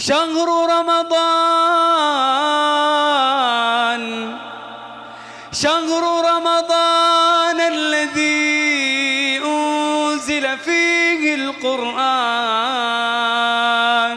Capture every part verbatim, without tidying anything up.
शहरु रमज़ान शहरु रमज़ान अल्लज़ी उन्ज़िल फ़ीहि अल-क़ुरआन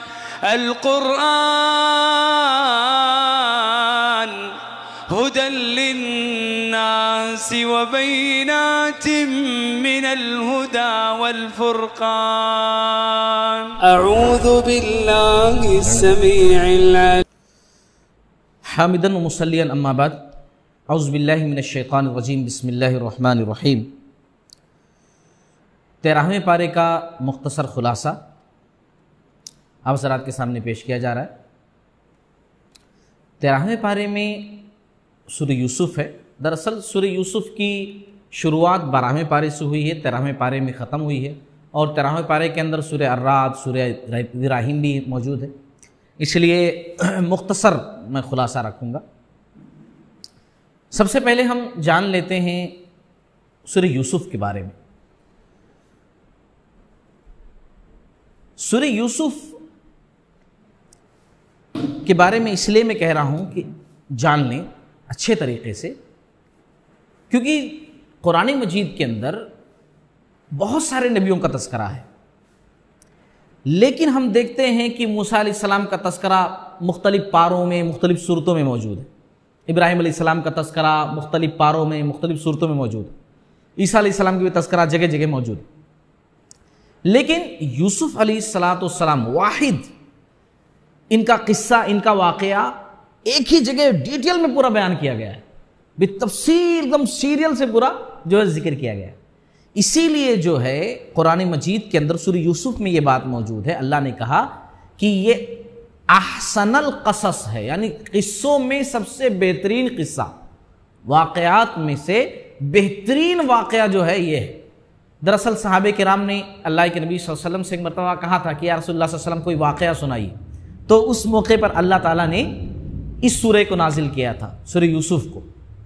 अल-क़ुरआन हुदल लिन्नासि व बैनातिम मिनल हुदा वल फ़ुरक़ान। अऊज़ु बिल्लाहि समीइल अलीम। हामिदन व मुसल्लियन अम्मा बाद। औज़ु बिल्लाहि मिनश शैतानिर रजीम। बिस्मिल्लाहिर रहमानिर रहीम। तेरहवें पारे का मुख्तसर खुलासा अब हज़रात के सामने पेश किया जा रहा है। तेरहवें पारे में सूरह यूसुफ है। दरअसल सूरह यूसुफ की शुरुआत बारहवें पारे से हुई है, तेरहवें पारे में ख़त्म हुई है, और तेरहवें पारे के अंदर सूरह अर्राद, सूरह इब्राहीम भी मौजूद है, इसलिए मुख्तसर मैं खुलासा रखूँगा। सबसे पहले हम जान लेते हैं सूरह यूसुफ के बारे में। सूरह यूसुफ के बारे में इसलिए मैं कह रहा हूँ कि जान लें अच्छे तरीके से, क्योंकि कुरान मजीद के अंदर बहुत सारे नबियों का तस्करा है, लेकिन हम देखते हैं कि मूसा अलैहिस्सलाम का तस्करा मुख्तलिफ पारों में मुख्तलिफ सूरतों में मौजूद है। इब्राहीम अलैहिस्सलाम का तस्करा मुख्तलिफ पारों में मुख्तलिफ सूरतों में मौजूद है। ईसा अलैहिस्सलाम की भी तस्करा जगह जगह मौजूद है। लेकिन यूसुफ अलैहिस्सलाम वाहिद इनका किस्सा, इनका वाक़या एक ही जगह डिटेल में पूरा बयान किया गया है, बितफसील एकदम सीरियल से पूरा जो है जिक्र किया गया है। इसीलिए जो है कुरान मजीद के अंदर सूरह यूसुफ में ये बात मौजूद है। अल्लाह ने कहा कि ये अहसनल क़सस है, यानी किस्सों में सबसे बेहतरीन किस्सा, वाक़यात में से बेहतरीन वाक़या जो है ये है। दरअसल सहाबे किराम ने अल्लाह के नबी सल्लल्लाहु अलैहि वसल्लम से एक मरतबा कहा था कि या रसूलुल्लाह सल्लल्लाहु अलैहि वसल्लम कोई वाक़या सुनाइए, तो उस मौके पर अल्लाह ताला ने इस सूरह को नाजिल किया था, सूरह यूसुफ को।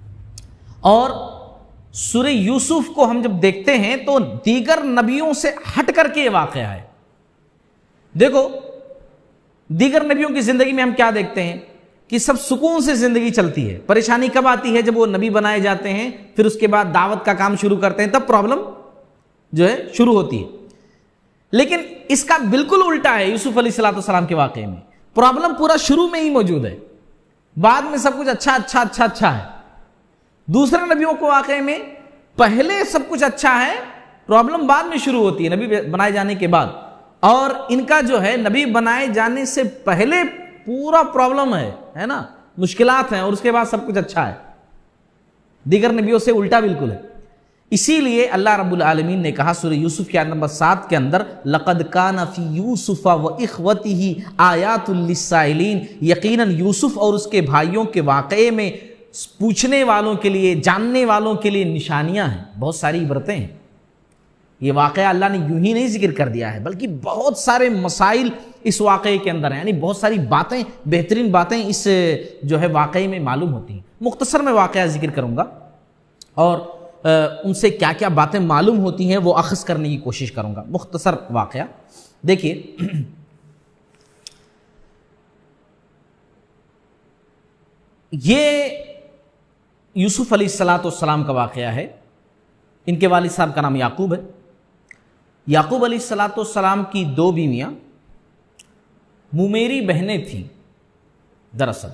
और सूरह यूसुफ को हम जब देखते हैं तो दीगर नबियों से हट करके ये वाक़या है। देखो दीगर नबियों की जिंदगी में हम क्या देखते हैं कि सब सुकून से जिंदगी चलती है। परेशानी कब आती है? जब वो नबी बनाए जाते हैं, फिर उसके बाद दावत का काम शुरू करते हैं, तब प्रॉब्लम जो है शुरू होती है। लेकिन इसका बिल्कुल उल्टा है। यूसुफ अलैहिस्सलाम के वाक़े में प्रॉब्लम पूरा शुरू में ही मौजूद है, बाद में सब कुछ अच्छा अच्छा अच्छा अच्छा है। दूसरे नबियों को वाक़े में पहले सब कुछ अच्छा है, प्रॉब्लम बाद में शुरू होती है नबी बनाए जाने के बाद। और इनका जो है नबी बनाए जाने से पहले पूरा प्रॉब्लम है है ना, मुश्किलात हैं, और उसके बाद सब कुछ अच्छा है। दीगर नबियों से उल्टा बिल्कुल है। इसीलिए अल्लाह रब्बुल आलमीन ने कहा सूरह यूसुफ के आयत नंबर सात के अंदर, लक़द काना फी यूसुफ़ व इख़्वतिही आयातुल लिस्साइलीन, यकीनन यूसुफ और उसके भाइयों के वाक़ये में पूछने वालों के लिए, जानने वालों के लिए निशानियां हैं, बहुत सारी इबरतें हैं। ये वाक़या अल्लाह ने यूं ही नहीं जिक्र कर दिया है, बल्कि बहुत सारे मसाइल इस वाक़ये के अंदर हैं, यानी बहुत सारी बातें, बेहतरीन बातें इस जो है वाक़ये में मालूम होती हैं। मुख्तसर में वाक़या जिक्र करूँगा और आ, उनसे क्या क्या बातें मालूम होती हैं वो अख़ज़ करने की कोशिश करूँगा। मुख्तसर वाक़या देखिए, ये यूसुफ अलैहिस्सलाम का वाक़या है। इनके वालिद साहब का नाम याकूब है। याकूब अलैहिस्सलाम की दो बीवियाँ मुमेरी बहनें थीं। दरअसल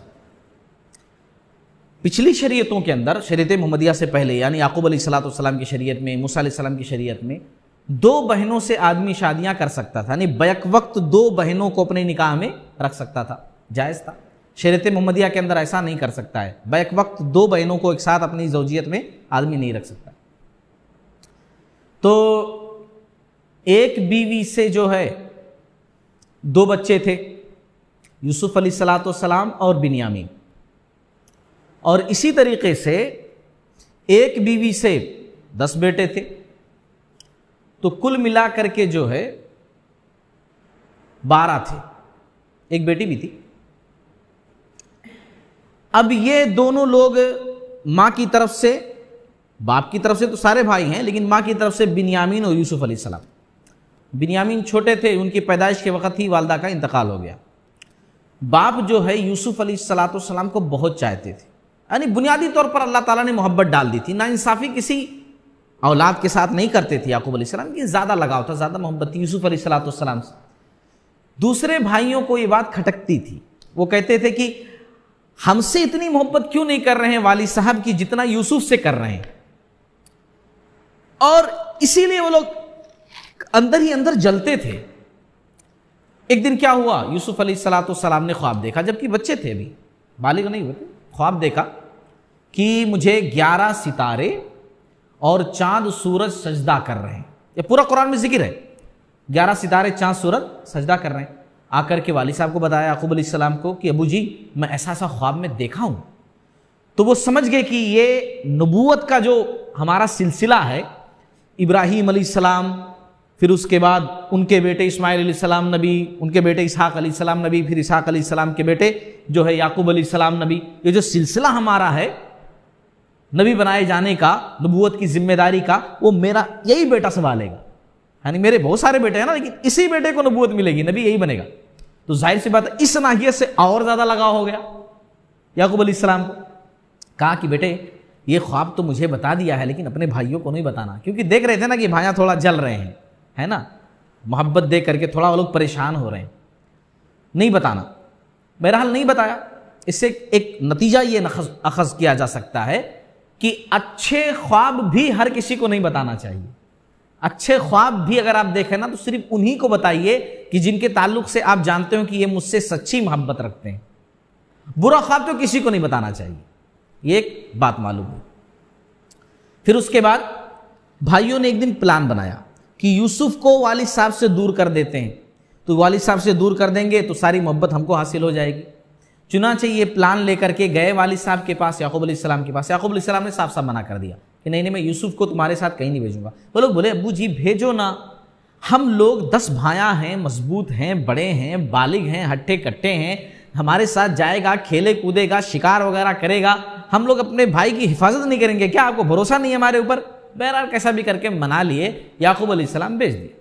पिछली शरीयतों के अंदर, शरीयत मोहम्मदिया से पहले, यानी याकूब अलैहिस्सलाम की शरीयत में, मूसा अलैहिस्सलाम की शरीयत में दो बहनों से आदमी शादियां कर सकता था, यानी बैक वक्त दो बहनों को अपने निकाह में रख सकता था, जायज़ था। शरीयत मोहम्मदिया के अंदर ऐसा नहीं कर सकता है, बैक वक्त दो बहनों को एक साथ अपनी ज़ौजियत में आदमी नहीं रख सकता। तो एक बीवी से जो है दो बच्चे थे, यूसुफ अलैहिस्सलाम और बिन्यामीन, और इसी तरीके से एक बीवी से दस बेटे थे। तो कुल मिलाकर के जो है बारह थे, एक बेटी भी थी। अब ये दोनों लोग माँ की तरफ से, बाप की तरफ से तो सारे भाई हैं, लेकिन माँ की तरफ से बिन्यामीन और यूसुफ अलैहिस्सलाम। बिन्यामीन छोटे थे, उनकी पैदाइश के वक़्त ही वालदा का इंतकाल हो गया, बाप जो है यूसुफ अलैहिस्सलाम को बहुत चाहते थे, यानी बुनियादी तौर पर अल्लाह ताला ने मोहब्बत डाल दी थी। नाइंसाफ़ी किसी औलाद के साथ नहीं करते थे याकूब अलैहिस्सलाम की, ज़्यादा लगाव था, ज़्यादा मोहब्बत थी यूसुफ अलैहिस्सलाम से। दूसरे भाइयों को ये बात खटकती थी, वो कहते थे कि हमसे इतनी मोहब्बत क्यों नहीं कर रहे हैं वाली साहब की जितना यूसुफ से कर रहे हैं, और इसीलिए वो लोग अंदर ही अंदर जलते थे। एक दिन क्या हुआ, यूसुफ अलैहिस्सलाम ने ख्वाब देखा, जबकि बच्चे थे, अभी बालिग नहीं हुए थे। ख्वाब देखा कि मुझे ग्यारह सितारे और चांद सूरज सजदा कर रहे हैं। ये पूरा कुरान में जिक्र है, ग्यारह सितारे चांद सूरज सजदा कर रहे हैं। आकर के वाली साहब को बताया याकूब अलैहिस्सलाम को कि अबू जी मैं ऐसा ऐसा ख्वाब में देखा हूं। तो वो समझ गए कि ये नबूवत का जो हमारा सिलसिला है, इब्राहीम अलैहिस्सलाम, फिर उसके बाद उनके बेटे इस्माइल अलैहिस्सलाम नबी, उनके बेटे इसहाक अलैहिस्सलाम नबी, फिर इसहाक अलैहिस्सलाम के बेटे जो है याकूब अलैहिस्सलाम नबी, ये जो सिलसिला हमारा है नबी बनाए जाने का, नबूवत की जिम्मेदारी का, वो मेरा यही बेटा संभालेगा। यानी मेरे बहुत सारे बेटे हैं ना, लेकिन इसी बेटे को नबूवत मिलेगी, नबी यही बनेगा। तो जाहिर सी बात है इस नाहियत से और ज्यादा लगाव हो गया याकूब अलैहिस्सलाम को। कहा कि बेटे ये ख्वाब तो मुझे बता दिया है, लेकिन अपने भाइयों को नहीं बताना, क्योंकि देख रहे थे ना कि भाइयां थोड़ा जल रहे हैं, है ना, मोहब्बत देख करके थोड़ा वो लोग परेशान हो रहे हैं, नहीं बताना। बहरहाल नहीं बताया। इससे एक नतीजा ये अखज़ किया जा सकता है कि अच्छे ख्वाब भी हर किसी को नहीं बताना चाहिए। अच्छे ख्वाब भी अगर आप देखें ना तो सिर्फ उन्हीं को बताइए कि जिनके ताल्लुक से आप जानते हो कि ये मुझसे सच्ची मोहब्बत रखते हैं। बुरा ख्वाब तो किसी को नहीं बताना चाहिए, ये एक बात मालूम है। फिर उसके बाद भाइयों ने एक दिन प्लान बनाया कि यूसुफ को वालिद साहब से दूर कर देते हैं, तो वालिद साहब से दूर कर देंगे तो सारी मोहब्बत हमको हासिल हो जाएगी। चुनांचे ये प्लान लेकर के गए वालिद साहब के पास, याकूब अलैहिस्सलाम के पास। याकूब अलैहिस्सलाम ने साफ साफ मना कर दिया कि नहीं नहीं मैं यूसुफ को तुम्हारे साथ कहीं नहीं भेजूंगा। वो लोग बोले अब्बू जी भेजो ना, हम लोग दस भाइयाँ हैं, मजबूत हैं, बड़े हैं, बालिग हैं, हट्टे कट्टे हैं, हमारे साथ जाएगा, खेले कूदेगा, शिकार वगैरह करेगा, हम लोग अपने भाई की हिफाजत नहीं करेंगे क्या? आपको भरोसा नहीं है हमारे ऊपर? बहरहाल कैसा भी करके मना लिए, याकूब अलैहिस्सलाम भेज दिए।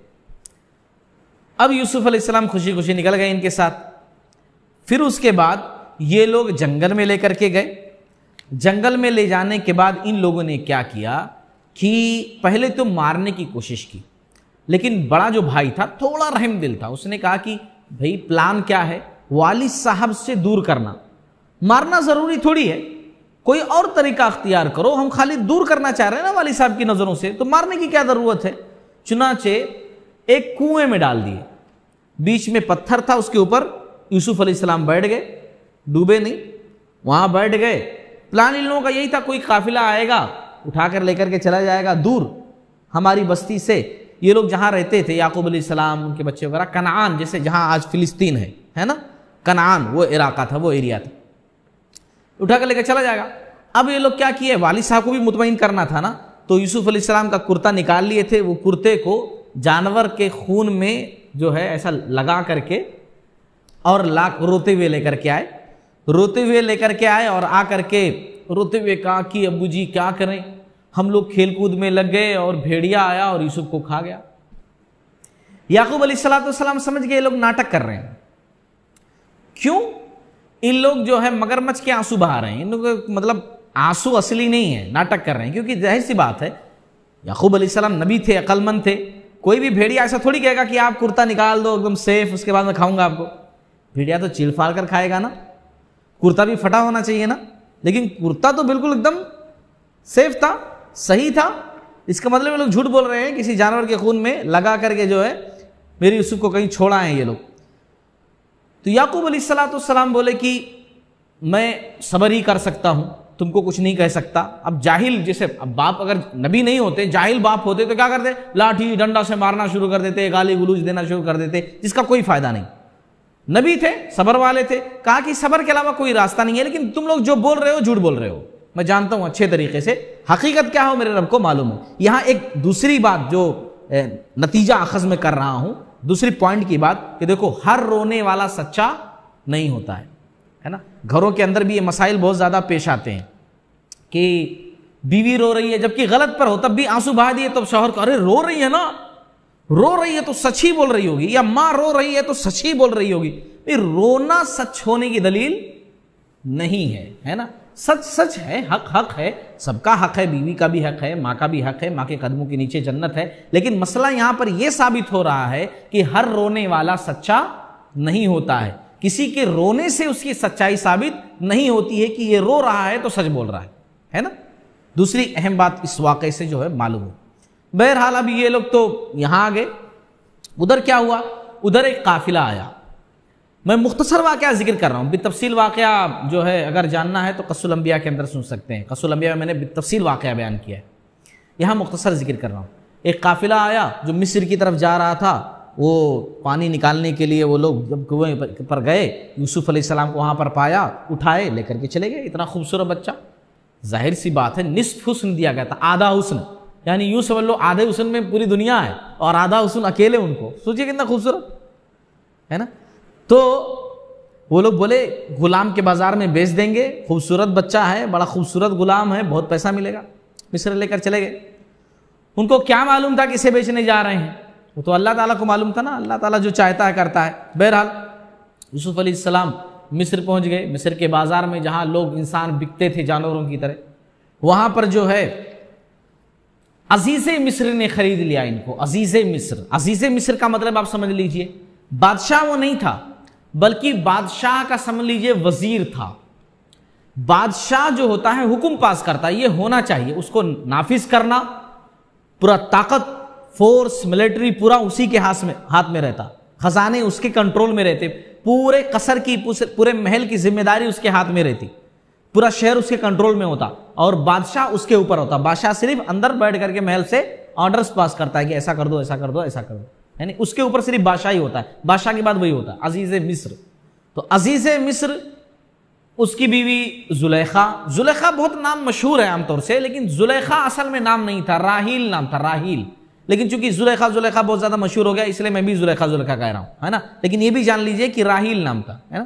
अब यूसुफ अलैहिस्सलाम खुशी खुशी निकल गए इनके साथ। फिर उसके बाद ये लोग जंगल में लेकर के गए। जंगल में ले जाने के बाद इन लोगों ने क्या किया कि पहले तो मारने की कोशिश की, लेकिन बड़ा जो भाई था थोड़ा रहम दिल था, उसने कहा कि भाई प्लान क्या है, वालिद साहब से दूर करना, मारना जरूरी थोड़ी है, कोई और तरीका अख्तियार करो, हम खाली दूर करना चाह रहे हैं ना वालिद साहब की नजरों से, तो मारने की क्या जरूरत है। चुनाचे एक कुएं में डाल दिए, बीच में पत्थर था, उसके ऊपर यूसुफ अलैहिस्सलाम बैठ गए, डूबे नहीं, वहां बैठ गए। प्लान इन लोगों का यही था, कोई काफिला आएगा उठाकर लेकर के चला जाएगा दूर हमारी बस्ती से। ये लोग जहां रहते थे याकूब अलैहिस्सलाम, उनके बच्चे वगैरह, कनान, जैसे जहां आज फिलिस्तीन है है ना, कनान वो इलाका था, वो एरिया था, उठाकर लेकर चला जाएगा। अब ये लोग क्या किए, वालिद साहब को भी मुतमईन करना था ना, तो यूसुफ अलैहिस्सलाम का कुर्ता निकाल लिए थे, वो कुर्ते को जानवर के खून में जो है ऐसा लगा करके और लाख रोते हुए लेकर के आए, रोते हुए लेकर के आए और आ करके रोते हुए कहा कि अब्बू जी क्या करें, हम लोग खेल कूद में लग गए और भेड़िया आया और यूसुफ को खा गया। याकूब अलैहिस्सलाम समझ गए ये लोग नाटक कर रहे हैं। क्यों? इन लोग जो है मगरमच्छ के आंसू बहा रहे हैं, इन लोग मतलब आंसू असली नहीं है, नाटक कर रहे हैं। क्योंकि जाहिर सी बात है याकूब अलैहिस्सलाम नबी थे, अक्लमंद थे, कोई भी भेड़िया ऐसा थोड़ी कहेगा कि आप कुर्ता निकाल दो एकदम सेफ, उसके बाद मैं खाऊंगा आपको। भेड़िया तो चिल फाड़ कर खाएगा ना, कुर्ता भी फटा होना चाहिए ना, लेकिन कुर्ता तो बिल्कुल एकदम सेफ था, सही था। इसका मतलब ये लोग झूठ बोल रहे हैं, किसी जानवर के खून में लगा करके जो है मेरे यूसुफ को कहीं छोड़ा है ये लोग। तो याकूब अलैहिस्सलाम बोले कि मैं सब्र ही कर सकता हूं, तुमको कुछ नहीं कह सकता। अब जाहिल, जैसे अब बाप अगर नबी नहीं होते, जाहिल बाप होते तो क्या करते, लाठी डंडा से मारना शुरू कर देते, गाली गुलूज देना शुरू कर देते, जिसका कोई फायदा नहीं। नबी थे, सबर वाले थे, कहा कि सबर के अलावा कोई रास्ता नहीं है, लेकिन तुम लोग जो बोल रहे हो झूठ बोल रहे हो, मैं जानता हूं अच्छे तरीके से, हकीकत क्या हो मेरे रब को मालूम है। यहां एक दूसरी बात जो ए, नतीजा अखज़ में कर रहा हूं, दूसरी पॉइंट की बात कि देखो हर रोने वाला सच्चा नहीं होता है, है ना। घरों के अंदर भी ये मसाइल बहुत ज्यादा पेश आते हैं कि बीवी रो रही है जबकि गलत पर हो, तब भी आंसू बहा दिए, तब शौहर को अरे रो रही है ना, रो रही है तो सच ही बोल रही होगी, या माँ रो रही है तो सच ही बोल रही होगी। ये रोना सच होने की दलील नहीं है, है ना। सच सच है, हक हक है, सबका हक है, बीवी का भी हक है, माँ का भी हक है, माँ के कदमों के नीचे जन्नत है। लेकिन मसला यहां पर यह साबित हो रहा है कि हर रोने वाला सच्चा नहीं होता है। किसी के रोने से उसकी सच्चाई साबित नहीं होती है कि ये रो रहा है तो सच बोल रहा है, है ना। दूसरी अहम बात इस वाकये से जो है मालूम हो। बहरहाल अब ये लोग तो यहां आ गए। उधर क्या हुआ, उधर एक काफिला आया। मैं मुख्तसर वाकया जिक्र कर रहा हूं, बितफसील वाकया जो है अगर जानना है तो कस्सुल अंबिया के अंदर सुन सकते हैं। कस्सुल अंबिया में मैंने बितफसील वाकया बयान किया है, यहां मुख्तसर जिक्र कर रहा हूं। एक काफिला आया जो मिस्र की तरफ जा रहा था। वो पानी निकालने के लिए वो लोग जब कुएं पर गए, यूसुफ अलैहिस्सलाम को वहां पर पाया, उठाए लेकर के चले गए। इतना खूबसूरत बच्चा, जाहिर सी बात है निस्फ हुस्न दिया गया था, आधा हुस्न, यानी यूं समझ लो आधे हुस्न में पूरी दुनिया है और आधा हुस्न अकेले उनको। सोचिए कितना खूबसूरत है ना। तो वो लोग बोले गुलाम के बाजार में बेच देंगे, खूबसूरत बच्चा है, बड़ा खूबसूरत गुलाम है, बहुत पैसा मिलेगा। मिस्र लेकर चले गए। उनको क्या मालूम था किसे बेचने जा रहे हैं, वो तो अल्लाह ताला को मालूम था ना, अल्लाह ताला जो चाहता है करता है। बहरहाल यूसुफ अलैहिस्सलाम मिस्र पहुंच गए। मिस्र के बाजार में जहां लोग इंसान बिकते थे जानवरों की तरह, वहां पर जो है अजीज़े मिस्र ने खरीद लिया इनको। अजीज़े मिस्र, अजीज़े मिस्र का मतलब आप समझ लीजिए बादशाह वो नहीं था, बल्कि बादशाह का समझ लीजिए वजीर था। बादशाह जो होता है हुक्म पास करता है, ये होना चाहिए, उसको नाफिज करना, पूरा ताकत, फोर्स, मिलिट्री पूरा उसी के हाथ में हाथ में रहता, खजाने उसके कंट्रोल में रहते, पूरे कसर की, पूरे महल की जिम्मेदारी उसके हाथ में रहती, पूरा शहर उसके कंट्रोल में होता और बादशाह उसके ऊपर होता। बादशाह सिर्फ अंदर बैठ करके महल से ऑर्डर्स पास करता है कि ऐसा कर दो, ऐसा कर दो, ऐसा कर दो, यानी उसके ऊपर सिर्फ बादशाह ही होता है। बादशाह के बाद वही होता है, अजीज़े मिस्र। तो अजीज़े मिस्र, उसकी बीवी जुलेखा। जुलेखा बहुत नाम मशहूर है आमतौर से, लेकिन जुलेखा असल में नाम नहीं था, राहील नाम था, राहील। लेकिन चूंकि जुलेखा जुलेखा बहुत ज्यादा मशहूर हो गया, इसलिए मैं भी जुलेखा जुलेखा कह रहा हूं, है ना। लेकिन ये भी जान लीजिए कि राहील नाम था, है ना।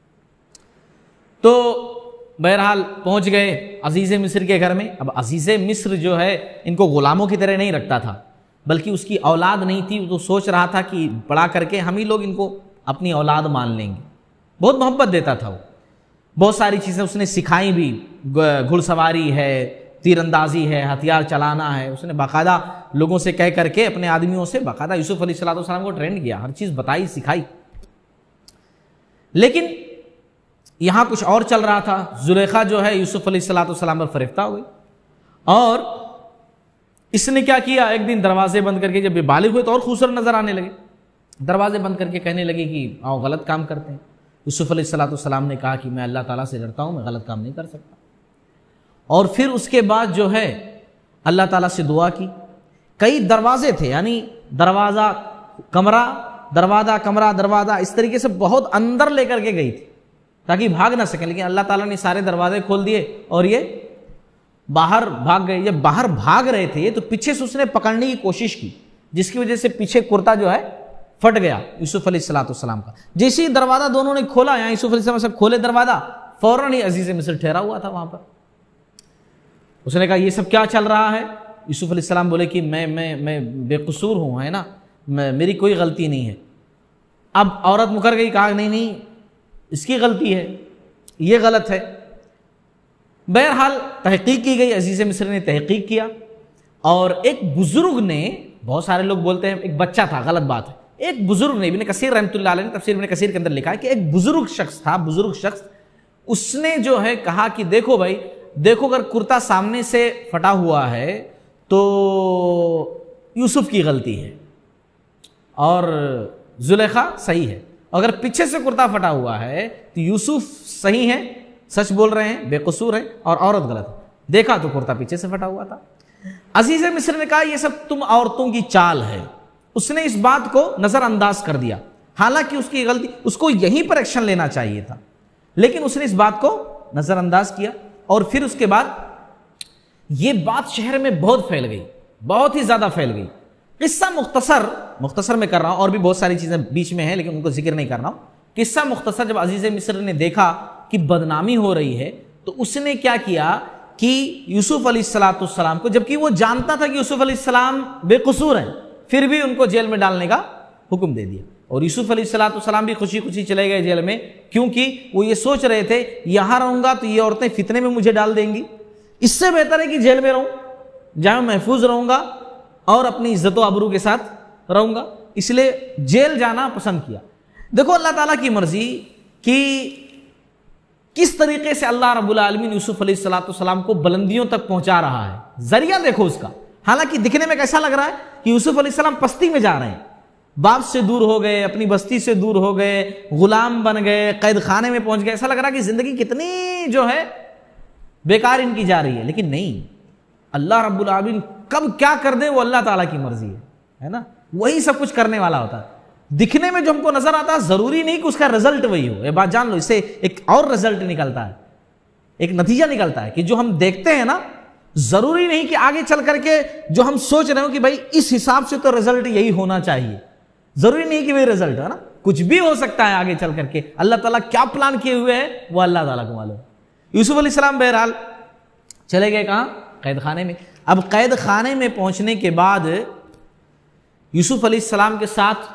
तो बहरहाल पहुंच गए अजीज़े मिस्र के घर में। अब अजीज़े मिस्र जो है इनको गुलामों की तरह नहीं रखता था, बल्कि उसकी औलाद नहीं थी। तो सोच रहा था कि बड़ा करके हम ही लोग इनको अपनी औलाद मान लेंगे। बहुत मोहब्बत देता था वो, बहुत सारी चीज़ें उसने सिखाई भी, घुड़सवारी है, तीरंदाजी है, हथियार चलाना है। उसने बाकायदा लोगों से कह करके, अपने आदमियों से बाकायदा यूसुफ अलैहिस्सलाम को ट्रेंड किया, हर चीज़ बताई, सिखाई। लेकिन यहां कुछ और चल रहा था। जुलेखा जो है यूसुफ अलैहिस्सलाम पर फरिफ्ता हो गई और इसने क्या किया, एक दिन दरवाजे बंद करके, जब ये बालिग हुए तो और खूबसूरत नजर आने लगे, दरवाजे बंद करके कहने लगे कि आओ गलत काम करते हैं। यूसुफ अलैहिस्सलाम ने कहा कि मैं अल्लाह ताला से डरता हूं, मैं गलत काम नहीं कर सकता। और फिर उसके बाद जो है अल्लाह ताला से दुआ की। कई दरवाजे थे, यानी दरवाजा कमरा, दरवाजा कमरा, दरवाजा, इस तरीके से बहुत अंदर लेकर के गई थी ताकि भाग ना सकें। लेकिन अल्लाह ताला ने सारे दरवाजे खोल दिए और ये बाहर भाग गए। जब बाहर भाग रहे थे तो पीछे से उसने पकड़ने की कोशिश की, जिसकी वजह से पीछे कुर्ता जो है फट गया यूसुफ अलैहिस्सलाम का। जैसे ही दरवाजा दोनों ने खोला, यहां यूसुफ अलैहिस्सलाम से खोले दरवाजा, फौरन ही अजीज़े मिस्र ठहरा हुआ था वहां पर। उसने कहा ये सब क्या चल रहा है। यूसुफ अलैहिस्सलाम बोले कि मैं मैं मैं बेकसूर हूं, है ना, मैं, मेरी कोई गलती नहीं है। अब औरत मुकर गई, कहा नहीं नहीं इसकी गलती है, ये गलत है। बहरहाल तहकीक की गई, अजीज़े मिस्र ने तहकीक किया और एक बुजुर्ग ने, बहुत सारे लोग बोलते हैं एक बच्चा था, गलत बात है, एक बुजुर्ग ने, इब्न कसीर रहमतुल्लाह अलैह ने तफसीर इब्न कसीर के अंदर लिखा है कि एक बुजुर्ग शख्स था, बुजुर्ग शख्स, उसने जो है कहा कि देखो भाई, देखो अगर कुर्ता सामने से फटा हुआ है तो यूसुफ की गलती है और जुलेखा सही है, अगर पीछे से कुर्ता फटा हुआ है तो यूसुफ सही है, सच बोल रहे हैं, बेकसूर है, और औरत गलत है। देखा तो कुर्ता पीछे से फटा हुआ था। अजीज़े मिस्र ने कहा यह सब तुम औरतों की चाल है। उसने इस बात को नजरअंदाज कर दिया, हालांकि उसकी गलती, उसको यहीं पर एक्शन लेना चाहिए था, लेकिन उसने इस बात को नजरअंदाज किया। और फिर उसके बाद यह बात शहर में बहुत फैल गई, बहुत ही ज्यादा फैल गई। किस्सा मुख्तसर मुख्तसर में कर रहा हूं, और भी बहुत सारी चीजें बीच में हैं लेकिन उनको जिक्र नहीं कर रहा हूं। किस्सा मुख्तसर, जब अजीज़े मिस्र ने देखा कि बदनामी हो रही है तो उसने क्या किया कि यूसुफ अलैहिस्सलाम को, जबकि वो जानता था कि यूसुफ अलैहिस्सलाम बेकसूर हैं, फिर भी उनको जेल में डालने का हुक्म दे दिया। और यूसुफ अलैहिस्सलाम भी खुशी खुशी चले गए जेल में, क्योंकि वो ये सोच रहे थे यहाँ रहूंगा तो ये औरतें फितने में मुझे डाल देंगी, इससे बेहतर है कि जेल में रहूं जहां मैं महफूज रहूंगा और अपनी इज्जत व आबरू के साथ रहूंगा, इसलिए जेल जाना पसंद किया। देखो अल्लाह ताला की मर्जी कि किस तरीके से अल्लाह रब्बुल आलमीन यूसुफ अलैहिस्सलाम को बुलंदियों तक पहुंचा रहा है, जरिया देखो उसका। हालांकि दिखने में कैसा लग रहा है कि यूसुफ अलैहिस्सलाम पस्ती में जा रहे हैं, बाप से दूर हो गए, अपनी बस्ती से दूर हो गए, गुलाम बन गए, कैद खाने में पहुंच गए, ऐसा लग रहा है कि जिंदगी कितनी जो है बेकार इनकी जा रही है। लेकिन नहीं, अल्लाह रब्बुल आलमीन कब क्या कर दे वो अल्लाह ताला की मर्जी है, है ना, वही सब कुछ करने वाला होता है। दिखने में जो हमको नजर आता है जरूरी नहीं कि उसका रिजल्ट वही हो, ये बात जान लो। इससे एक और रिजल्ट निकलता है, एक नतीजा निकलता है कि जो हम देखते हैं ना, जरूरी नहीं कि आगे चल करके जो हम सोच रहे हो कि भाई इस हिसाब से तो रिजल्ट यही होना चाहिए, जरूरी नहीं कि वही रिजल्ट है ना, कुछ भी हो सकता है आगे चल करके। अल्लाह ताला क्या प्लान किए हुए है वो अल्लाह ताला को मालूम। यूसुफ अलैहिस्सलाम बहरहाल चले गए कहां? कैद खाने में। अब कैद खाने में पहुंचने के बाद यूसुफ अलैहिस्सलाम के साथ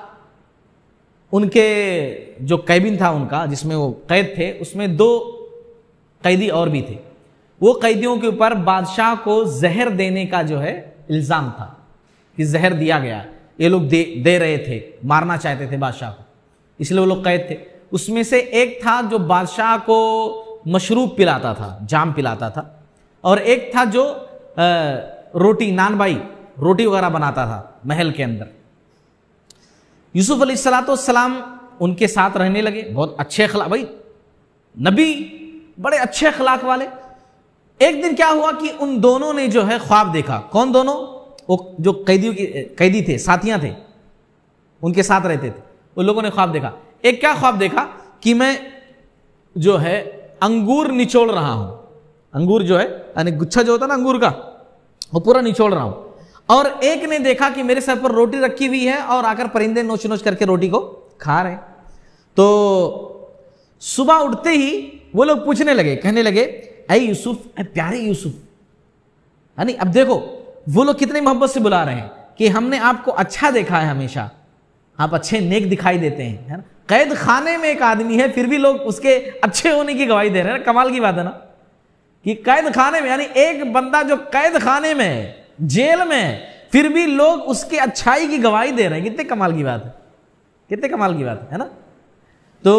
उनके जो कैबिन था उनका, जिसमें वो कैद थे, उसमें दो कैदी और भी थे। वो कैदियों के ऊपर बादशाह को जहर देने का जो है इल्जाम था कि जहर दिया गया, ये लोग दे दे रहे थे, मारना चाहते थे बादशाह को, इसलिए वो लोग कैद थे। उसमें से एक था जो बादशाह को मशरूब पिलाता था, जाम पिलाता था, और एक था जो आ, रोटी नानबाई रोटी वगैरह बनाता था महल के अंदर। यूसुफ अलैहिस्सलाम उनके साथ रहने लगे, बहुत अच्छे अखलाक, भाई नबी बड़े अच्छे अखलाक वाले। एक दिन क्या हुआ कि उन दोनों ने जो है ख्वाब देखा। कौन दोनों? वो जो कैदियों की कैदी थे, साथियां थे, उनके साथ रहते थे, उन लोगों ने ख्वाब देखा। एक क्या ख्वाब देखा कि मैं जो है अंगूर निचोड़ रहा हूं, अंगूर जो है यानी गुच्छा जो होता है ना अंगूर का, वो पूरा निचोड़ रहा हूं। और एक ने देखा कि मेरे सर पर रोटी रखी हुई है और आकर परिंदे नोच नोच करके रोटी को खा रहे। तो सुबह उठते ही वो लोग पूछने लगे, कहने लगे, ऐ यूसुफ, ऐ प्यारे यूसुफ, यानी अब देखो वो लोग कितनी मोहब्बत से बुला रहे हैं कि हमने आपको अच्छा देखा है, हमेशा आप अच्छे नेक दिखाई देते हैं, है ना। कैद खाने में एक आदमी है, फिर भी लोग उसके अच्छे होने की गवाही दे रहे हैं। कमाल की बात है ना कि कैद खाने में, यानी एक बंदा जो कैद खाने में है, जेल में, फिर भी लोग उसके अच्छाई की गवाही दे रहे हैं। कितने कमाल की बात है, कितने कमाल की बात है ना। तो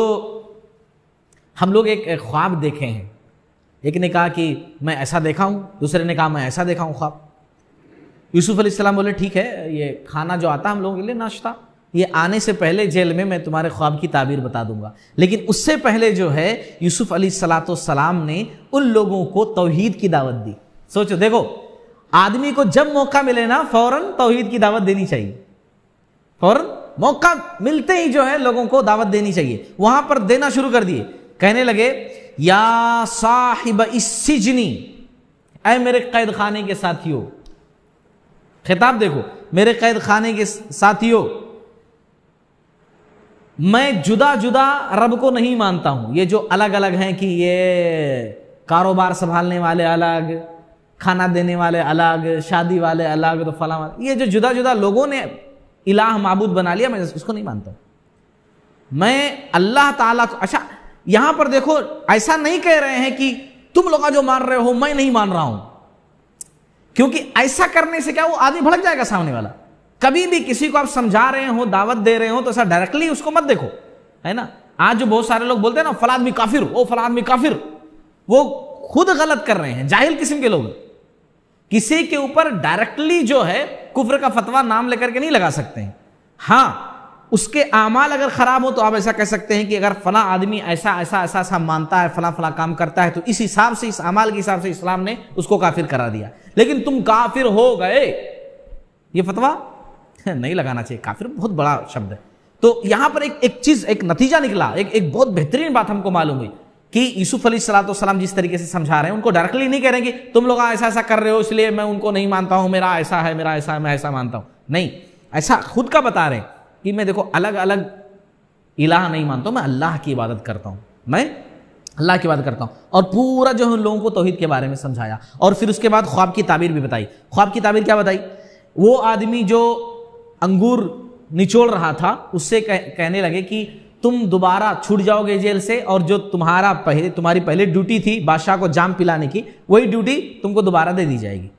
हम लोग एक ख्वाब देखे हैं, एक ने कहा कि मैं ऐसा देखा हूं, दूसरे ने कहा मैं ऐसा देखा हूं ख्वाब। यूसुफ अलैहिस्सलाम बोले ठीक है, ये खाना जो आता है हम लोगों के लिए नाश्ता, ये आने से पहले जेल में मैं तुम्हारे ख्वाब की ताबीर बता दूंगा। लेकिन उससे पहले जो है यूसुफ अलैहिस्सलाम ने उन लोगों को तौहीद की दावत दी। सोचो, देखो आदमी को जब मौका मिले ना फौरन तौहीद की दावत देनी चाहिए, फौरन मौका मिलते ही जो है लोगों को दावत देनी चाहिए। वहां पर देना शुरू कर दिए, कहने लगे या साहिब इस्सिजनी, ऐ मेरे कैद खाने के साथियों, खिताब देखो, मेरे कैद खाने के साथियों, मैं जुदा जुदा रब को नहीं मानता हूं। ये जो अलग अलग हैं कि ये कारोबार संभालने वाले अलग, खाना देने वाले अलग, शादी वाले अलग, तो फला वाले, ये जो जुदा जुदा लोगों ने इलाह माबूद बना लिया, मैं उसको नहीं मानता। मैं अल्लाह ताला को, अच्छा यहां पर देखो ऐसा नहीं कह रहे हैं कि तुम लोग जो मान रहे हो मैं नहीं मान रहा हूं, क्योंकि ऐसा करने से क्या वो आदमी भड़क जाएगा सामने वाला। कभी भी किसी को आप समझा रहे हो, दावत दे रहे हो, तो ऐसा डायरेक्टली उसको मत देखो, है ना। आज जो बहुत सारे लोग बोलते हैं ना फला आदमी काफिर, ओ फला आदमी काफिर, वो खुद गलत कर रहे हैं, जाहिल किस्म के लोग। किसी के ऊपर डायरेक्टली जो है कुफ्र का फतवा नाम लेकर के नहीं लगा सकते हैं। हाँ, उसके आमाल अगर खराब हो तो आप ऐसा कह सकते हैं कि अगर फला आदमी ऐसा ऐसा ऐसा ऐसा मानता है, फला फला काम करता है, तो इस हिसाब से, इस अमाल के हिसाब से इस्लाम ने उसको काफिर करा दिया। लेकिन तुम काफिर हो गए, ये फतवा नहीं लगाना चाहिए। काफिर बहुत बड़ा शब्द है। तो यहां पर एक एक चीज, एक नतीजा निकला, एक एक बहुत बेहतरीन बात हमको मालूम हुई कि यूसुफ अलैहिस्सलाम जिस तरीके से समझा रहे हैं, उनको डायरेक्टली नहीं कह रहे कि तुम लोग ऐसा ऐसा कर रहे हो इसलिए मैं उनको नहीं मानता हूं, मेरा ऐसा है, मेरा ऐसा है, मैं ऐसा मानता हूं। नहीं, ऐसा खुद का बता रहे हैं कि मैं देखो अलग अलग इलाह नहीं मानता हूं, मैं अल्लाह की इबादत करता हूं, मैं अल्लाह की बात करता हूं। और पूरा जो है उन लोगों को तौहीद के बारे में समझाया। और फिर उसके बाद ख्वाब की ताबीर भी बताई। ख्वाब की ताबीर क्या बताई? वो आदमी जो अंगूर निचोड़ रहा था उससे कह, कहने लगे कि तुम दोबारा छूट जाओगे जेल से, और जो तुम्हारा पहले तुम्हारी पहले ड्यूटी थी बादशाह को जाम पिलाने की, वही ड्यूटी तुमको दोबारा दे दी जाएगी।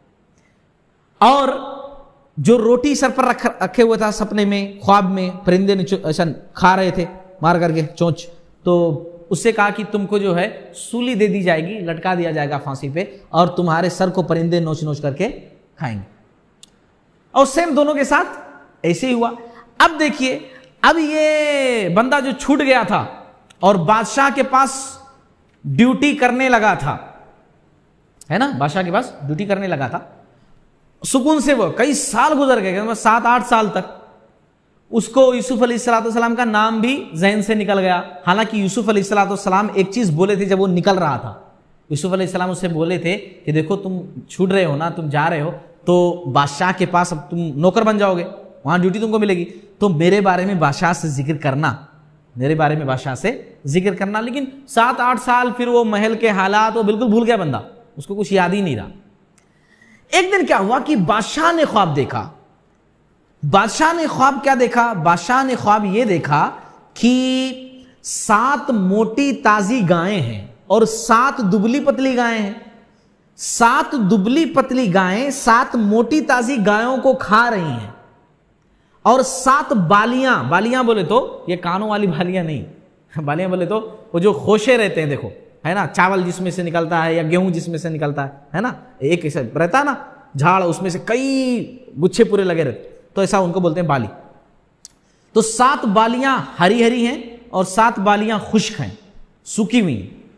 और जो रोटी सर पर रख रखे हुए था सपने में, ख्वाब में परिंदे ऐसा खा रहे थे मार करके चोंच, तो उससे कहा कि तुमको जो है सूली दे दी जाएगी, लटका दिया जाएगा फांसी पे, और तुम्हारे सर को परिंदे नोच नोच करके खाएंगे। और सेम दोनों के साथ ऐसे ही हुआ। अब देखिए, अब ये बंदा जो छूट गया था और बादशाह के पास ड्यूटी करने लगा था, है ना, बादशाह के पास ड्यूटी करने लगा था सुकून से, वो कई साल गुजर गए, सात आठ साल तक उसको यूसुफ अलैहिस्सलाम का नाम भी जहन से निकल गया। हालांकि यूसुफ अलैहिस्सलाम एक चीज बोले थे जब वो निकल रहा था, यूसुफ अलैहिस्सलाम उससे बोले थे कि देखो तुम छूट रहे हो ना, तुम जा रहे हो तो बादशाह के पास अब तुम नौकर बन जाओगे, वहां ड्यूटी तुमको मिलेगी, तो मेरे बारे में बादशाह से जिक्र करना, मेरे बारे में बादशाह से जिक्र करना। लेकिन सात आठ साल फिर वो महल के हालात वो बिल्कुल भूल गया बंदा, उसको कुछ याद ही नहीं रहा। एक दिन क्या हुआ कि बादशाह ने ख्वाब देखा। बादशाह ने ख्वाब क्या देखा? बादशाह ने ख्वाब ये देखा कि सात मोटी ताजी गायें हैं और सात दुबली पतली गायें हैं। सात दुबली पतली गायें सात मोटी ताजी गायों को खा रही हैं, और सात बालियां, बालियां बोले तो ये कानों वाली बालियां नहीं, बालियां बोले तो वो जो खोशे रहते हैं, देखो है ना, चावल जिसमें से निकलता है या गेहूं जिसमें से निकलता है, है ना, एक ऐसा रहता है ना झाड़, उसमें से कई गुच्छे पूरे लगे रहते, तो ऐसा उनको बोलते हैं बाली। तो सात बालियां हरी हरी हैं और सात बालियां खुश्क हैं, सूखी हुई।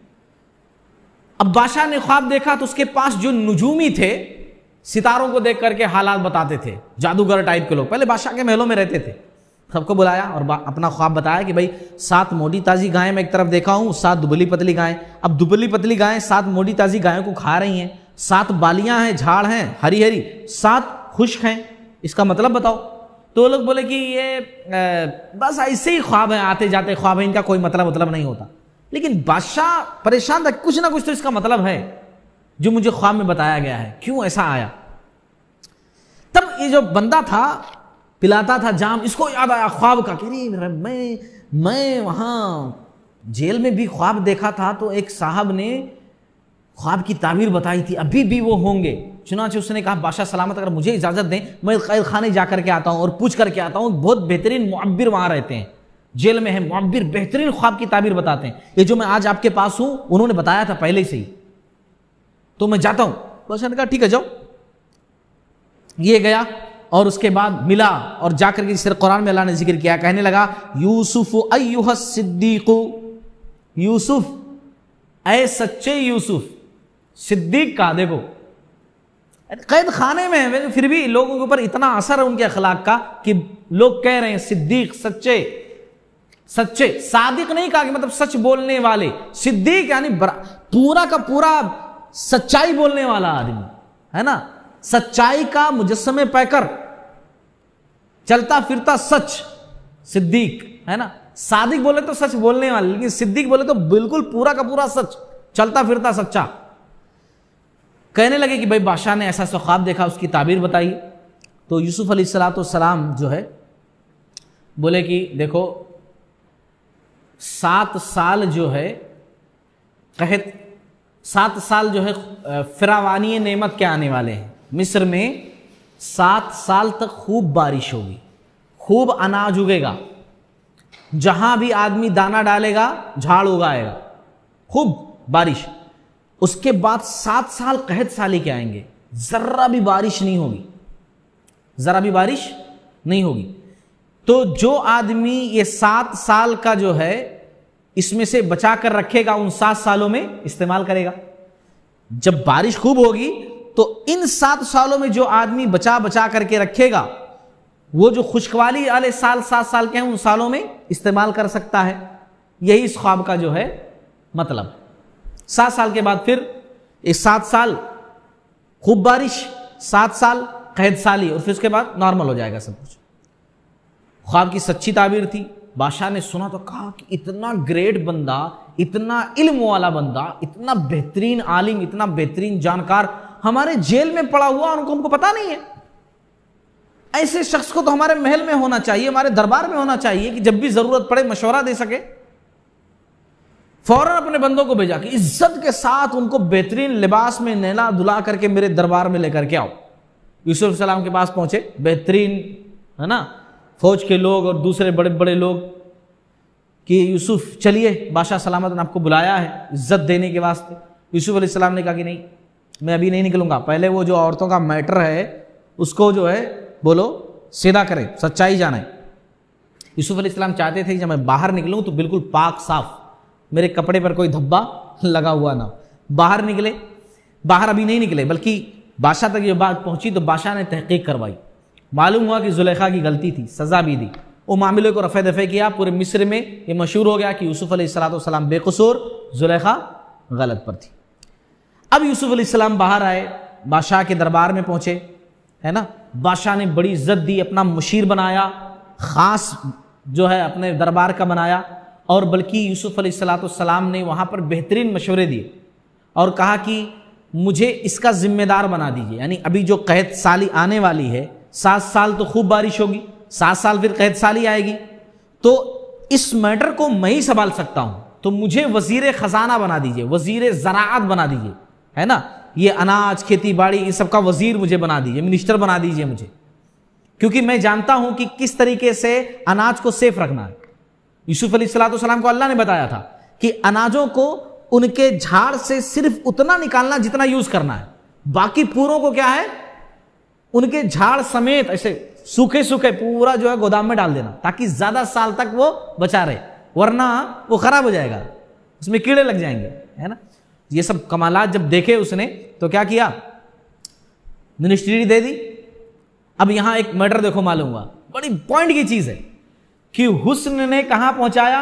अब बादशाह ने ख्वाब देखा तो उसके पास जो नुजूमी थे, सितारों को देख करके हालात बताते थे, जादूगर टाइप के लोग, पहले बादशाह के महलों में रहते थे, सबको बुलाया और अपना ख्वाब बताया कि भाई सात मोटी ताजी गायें मैं एक तरफ देखा हूं, सात दुबली पतली गायें। अब दुबली पतली गायें सात मोटी ताजी गायों को खा रही हैं, सात बालियां हैं, झाड़ हैं हरी हरी, सात खुश्क हैं, इसका मतलब बताओ। तो वो लोग बोले कि ये आ, बस ऐसे ही ख्वाब है, आते जाते ख्वाब है, इनका कोई मतलब मतलब नहीं होता। लेकिन बादशाह परेशान था, कुछ ना कुछ तो इसका मतलब है जो मुझे ख्वाब में बताया गया है, क्यों ऐसा आया। तब ये जो बंदा था पिलाता था जाम, इसको याद आया ख्वाब का कि नहीं मैं मैं वहां जेल में भी ख्वाब देखा था, तो एक साहब ने ख्वाब की ताबीर बताई थी, अभी भी वो होंगे। चुनांचे उसने कहा बादशाह सलामत, अगर मुझे इजाजत दें मैं कैद खाने जा करके आता हूं और पूछ करके आता हूं, बहुत बेहतरीन मुअब्बिर वहां रहते हैं, जेल में है मुअब्बिर, बेहतरीन ख्वाब की ताबीर बताते हैं। ये जो मैं आज आपके पास हूं उन्होंने बताया था पहले से ही, तो मैं जाता हूं। बादशाह ने कहा ठीक है जाओ। ये गया और उसके बाद मिला और जाकर के सिर्फ कुरान में अल्लाह ने जिक्र किया, कहने लगा यूसुफ अय्युहा सिद्दीकु, यूसुफ ऐ सच्चे यूसुफ, सिद्दीक का देखो कैद खाने में है, फिर भी लोगों के ऊपर इतना असर है उनके अखलाक का कि लोग कह रहे हैं सिद्दीक, सच्चे सच्चे। सादिक नहीं कहा कि मतलब सच बोलने वाले, सिद्दीक यानी पूरा का पूरा सच्चाई बोलने वाला आदमी, है ना, सच्चाई का मुजस्समे पैकर, चलता फिरता सच, सिद्दीक, है ना। सादिक बोले तो सच बोलने वाले, लेकिन सिद्दीक बोले तो बिल्कुल पूरा का पूरा सच, चलता फिरता सच्चा। कहने लगे कि भाई बादशाह ने ऐसा सा ख्वाब देखा, उसकी ताबीर बताई। तो यूसुफ अलैहिस्सलाम जो है बोले कि देखो सात साल जो है कहत सात साल जो है फिरावानी नेमत के आने वाले हैं, मिस्र में सात साल तक खूब बारिश होगी, खूब अनाज उगेगा, जहां भी आदमी दाना डालेगा झाड़ उगाएगा, खूब बारिश। उसके बाद सात साल कहत साली के आएंगे, जर्रा भी बारिश नहीं होगी, जरा भी बारिश नहीं होगी। तो जो आदमी ये सात साल का जो है इसमें से बचा कर रखेगा, उन सात सालों में इस्तेमाल करेगा। जब बारिश खूब होगी तो इन सात सालों में जो आदमी बचा बचा करके रखेगा, वो जो खुशकवाली वाले साल सात साल के हैं उन सालों में इस्तेमाल कर सकता है। यही इस ख्वाब का जो है मतलब। सात साल के बाद फिर एक सात साल खूब बारिश, सात साल कैद साली, और फिर उसके बाद नॉर्मल हो जाएगा सब कुछ। ख्वाब की सच्ची ताबीर थी। बादशाह ने सुना तो कहा कि इतना ग्रेट बंदा, इतना इल्म वाला बंदा, इतना बेहतरीन आलिम, इतना बेहतरीन जानकार हमारे जेल में पड़ा हुआ और उनको हमको पता नहीं है। ऐसे शख्स को तो हमारे महल में होना चाहिए, हमारे दरबार में होना चाहिए कि जब भी जरूरत पड़े मशवरा दे सके। फौरन अपने बंदों को भेजा कि इज्जत के साथ उनको बेहतरीन लिबास में नहला धुला करके मेरे दरबार में लेकर के आओ। यूसुफ सलाम के पास पहुंचे, बेहतरीन है ना फौज के लोग और दूसरे बड़े बड़े लोग कि यूसुफ चलिए, बादशाह सलामत ने आपको बुलाया है इज्जत देने के वास्ते। यूसुफ अलैहिस्सलाम ने कहा कि नहीं, मैं अभी नहीं निकलूंगा, पहले वो जो औरतों का मैटर है उसको जो है बोलो सीधा करें, सच्चाई जाने। यूसुफ अलैहिस्सलाम चाहते थे कि जब मैं बाहर निकलूं तो बिल्कुल पाक साफ, मेरे कपड़े पर कोई धब्बा लगा हुआ ना। बाहर निकले, बाहर अभी नहीं निकले, बल्कि बादशाह तक ये बात पहुंची तो बादशाह ने तहकीक करवाई। मालूम हुआ कि जुलेखा की गलती थी, सजा भी दी। वो मामले को रफ़े दफ़े किया, पूरे मिस्र में ये मशहूर हो गया कि यूसुफ अलैहिस्सलाम बेकसूर, जुलेखा गलत पर थी। अब यूसुफ अलैहिस्सलाम बाहर आए, बादशाह के दरबार में पहुंचे, है ना। बादशाह ने बड़ी इज्जत दी, अपना मुशीर बनाया, खास जो है अपने दरबार का बनाया, और बल्कि यूसुफ अलैहिस्सलाम ने वहाँ पर बेहतरीन मशवरे दिए और कहा कि मुझे इसका जिम्मेदार बना दीजिए। यानी अभी जो कैद साली आने वाली है, सात साल तो खूब बारिश होगी, सात साल फिर कैद साली आएगी, तो इस मैटर को मैं ही संभाल सकता हूं, तो मुझे वजीर खजाना बना दीजिए, वजीर ज़राअत बना दीजिए, है ना, ये अनाज खेती बाड़ी इस सब का वजीर मुझे बना दीजिए, मिनिस्टर बना दीजिए मुझे, क्योंकि मैं जानता हूं कि किस तरीके से अनाज को सेफ रखना है। यूसुफ अलैहिस्सलाम को अल्लाह ने बताया था कि अनाजों को उनके झाड़ से सिर्फ उतना निकालना जितना यूज करना है, बाकी पूरों को क्या है उनके झाड़ समेत ऐसे सूखे सूखे पूरा जो है गोदाम में डाल देना, ताकि ज्यादा साल तक वो बचा रहे, वरना वो खराब हो जाएगा, उसमें कीड़े लग जाएंगे, है ना। ये सब कमालात जब देखे उसने तो क्या किया, मिनिस्ट्री दे दी। अब यहां एक मैटर देखो मालूम हुआ, बड़ी पॉइंट की चीज है कि हुस्न ने कहां पहुंचाया,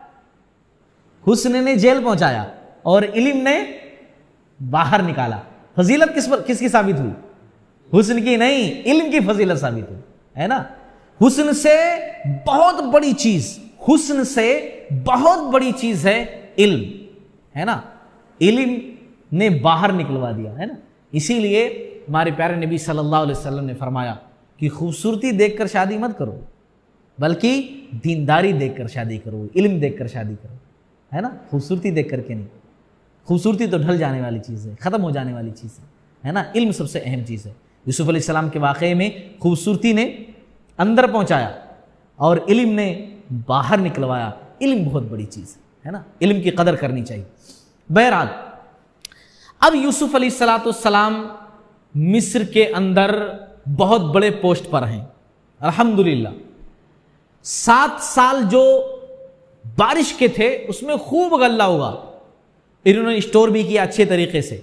हुस्न ने जेल पहुंचाया और इल्म ने बाहर निकाला। फजीलत किस पर किसकी साबित हुई, हुस्न की नहीं, इल्म की फजीलत साबित हुई, है ना। हुस्न से बहुत बड़ी चीज, हुस्न से बहुत बड़ी चीज है इल्म, है ना। इल्म ने बाहर निकलवा दिया, है ना। इसीलिए हमारे प्यारे नबी सल्लल्लाहु अलैहि वसल्लम ने फरमाया कि खूबसूरती देखकर शादी मत करो, बल्कि दीनदारी देखकर शादी करो, इल्म देखकर शादी करो, है ना। खूबसूरती देख करके नहीं, खूबसूरती तो ढल जाने वाली चीज़ है, ख़त्म हो जाने वाली चीज़ है, है ना। इल्म सबसे अहम चीज़ है। यूसुफ अलैहिस्सलाम के वाक़े में खूबसूरती ने अंदर पहुंचाया और इल्म ने बाहर निकलवाया। इल्म बहुत बड़ी चीज़ है, है ना, इल्म की कदर करनी चाहिए। बहरहाल अब यूसुफ अलैहिस्सलाम मिस्र के अंदर बहुत बड़े पोस्ट पर हैं, अल्हम्दुलिल्लाह। सात साल जो बारिश के थे उसमें खूब गल्ला हुआ, इन्होंने स्टोर भी किया अच्छे तरीके से।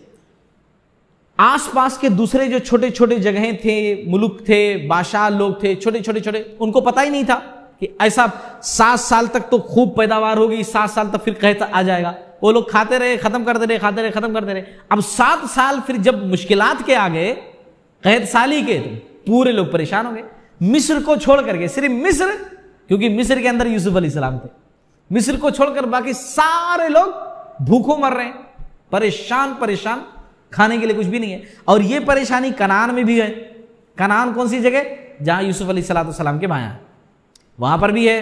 आसपास के दूसरे जो छोटे छोटे जगहें थे, मुल्क थे, बादशाह लोग थे, छोटे छोटे छोटे, उनको पता ही नहीं था कि ऐसा सात साल तक तो खूब पैदावार होगी, सात साल तक फिर कहता आ जाएगा। वो लोग खाते रहे, खत्म करते रहे, खाते रहे, खत्म करते रहे। अब सात साल फिर जब मुश्किलात के आ गए, कैद साली के, तो पूरे लोग परेशान हो गए। मिस्र को छोड़ करके, सिर्फ मिस्र, क्योंकि मिस्र के अंदर यूसुफ अलैहिस्सलाम थे, मिस्र को छोड़कर बाकी सारे लोग भूखों मर रहे हैं, परेशान परेशान, खाने के लिए कुछ भी नहीं है। और ये परेशानी कनान में भी है। कनान कौन सी जगह, जहां यूसुफ अलैहिस्सलाम के भाया, वहां पर भी है।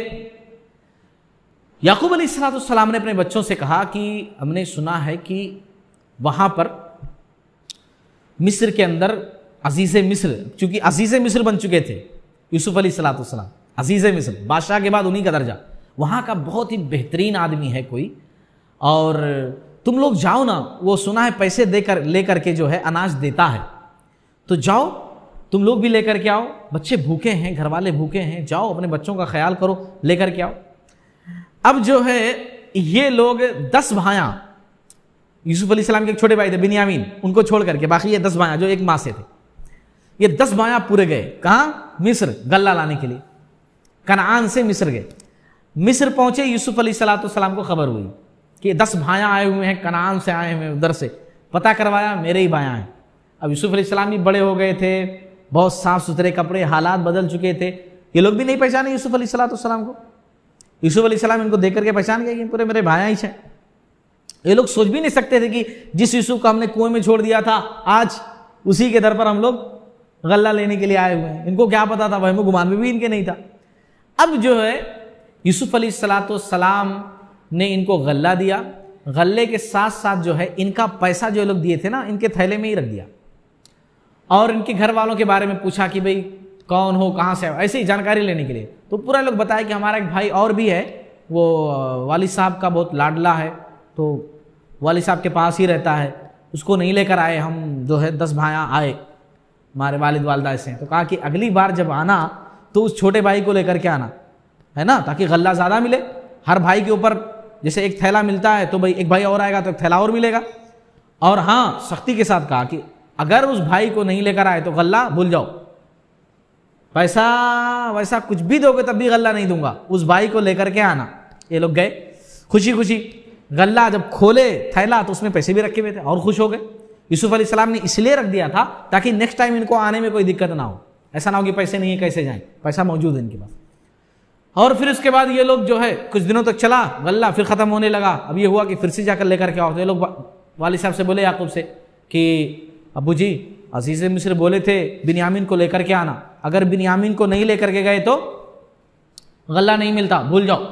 याकूब अलैहिस्सलाम ने अपने बच्चों से कहा कि हमने सुना है कि वहां पर मिस्र के अंदर अजीज मिस्र, चूंकि अजीज मिस्र बन चुके थे यूसुफ अलैहिस्सलाम, अजीज मिस्र, बादशाह के बाद उन्हीं का दर्जा, वहां का बहुत ही बेहतरीन आदमी है कोई, और तुम लोग जाओ ना, वो सुना है पैसे देकर लेकर के जो है अनाज देता है, तो जाओ तुम लोग भी लेकर के आओ, बच्चे भूखे हैं, घर वाले भूखे हैं, जाओ अपने बच्चों का ख्याल करो, लेकर के आओ। अब जो है ये लोग दस भाया, यूसुफ अलैहिस्सलाम के एक छोटे भाई थे बिन्यामीन, उनको छोड़ करके बाकी ये दस भाया जो एक माँ से थे, ये दस भाया पूरे गए कहाँ, मिस्र, गल्ला लाने के लिए। कनान से मिस्र गए। मिस्र पहुंचे, यूसुफ अलैहिस्सलाम को खबर हुई कि दस भाया आए हुए हैं, कनान से आए हुए हैं, उधर से पता करवाया, मेरे ही भाया हैं। अब यूसुफ अलैहिस्सलाम भी बड़े हो गए थे, बहुत साफ सुथरे कपड़े, हालात बदल चुके थे, ये लोग भी नहीं पहचाने यूसुफ अलैहिस्सलाम को। यूसुफ अलैहिस्सलाम इनको देख करके पहचान गए कि पूरे मेरे भाया ही हैं। ये लोग सोच भी नहीं सकते थे कि जिस यूसुफ को हमने कुएं में छोड़ दिया था, आज उसी के दर पर हम लोग गल्ला लेने के लिए आए हुए हैं, इनको क्या पता था, वहम गुमान में भी इनके नहीं था। अब जो है यूसुफ अलैहिस्सलाम ने इनको गल्ला दिया, गल्ले के साथ साथ जो है इनका पैसा जो लोग दिए थे ना, इनके थैले में ही रख दिया, और इनके घर वालों के बारे में पूछा कि भाई कौन हो, कहाँ से हो, ऐसे ही जानकारी लेने के लिए। तो पूरा लोग बताया कि हमारा एक भाई और भी है, वो वालिद साहब का बहुत लाडला है, तो वालिद साहब के पास ही रहता है, उसको नहीं लेकर आए, हम जो है दस भाइयाँ आए हमारे वालिद वालदा से। तो कहा कि अगली बार जब आना तो उस छोटे भाई को लेकर के आना, है ना, ताकि गल्ला ज़्यादा मिले। हर भाई के ऊपर जैसे एक थैला मिलता है तो भाई एक भाई और आएगा तो एक थैला और मिलेगा। और हाँ, सख्ती के साथ कहा कि अगर उस भाई को नहीं लेकर आए तो गल्ला भूल जाओ, पैसा वैसा कुछ भी दोगे तब भी गल्ला नहीं दूंगा, उस भाई को लेकर के आना। ये लोग गए खुशी खुशी, गल्ला जब खोले थैला तो उसमें पैसे भी रखे हुए थे और खुश हो गए। यूसुफ अलैहिस्सलाम ने इसलिए रख दिया था ताकि नेक्स्ट टाइम इनको आने में कोई दिक्कत ना हो, ऐसा ना हो कि पैसे नहीं है कैसे जाएं, पैसा मौजूद है इनके पास। और फिर उसके बाद ये लोग जो है कुछ दिनों तक चला गल्ला, फिर ख़त्म होने लगा। अब ये हुआ कि फिर से जाकर लेकर के आओ। तो ये लोग वालिद साहब से बोले, याकूब से, कि अबू जी अजीज़ मिस्र बोले थे बिन्यामीन को लेकर के आना, अगर बिन्यामीन को नहीं लेकर के गए तो गल्ला नहीं मिलता, भूल जाओ।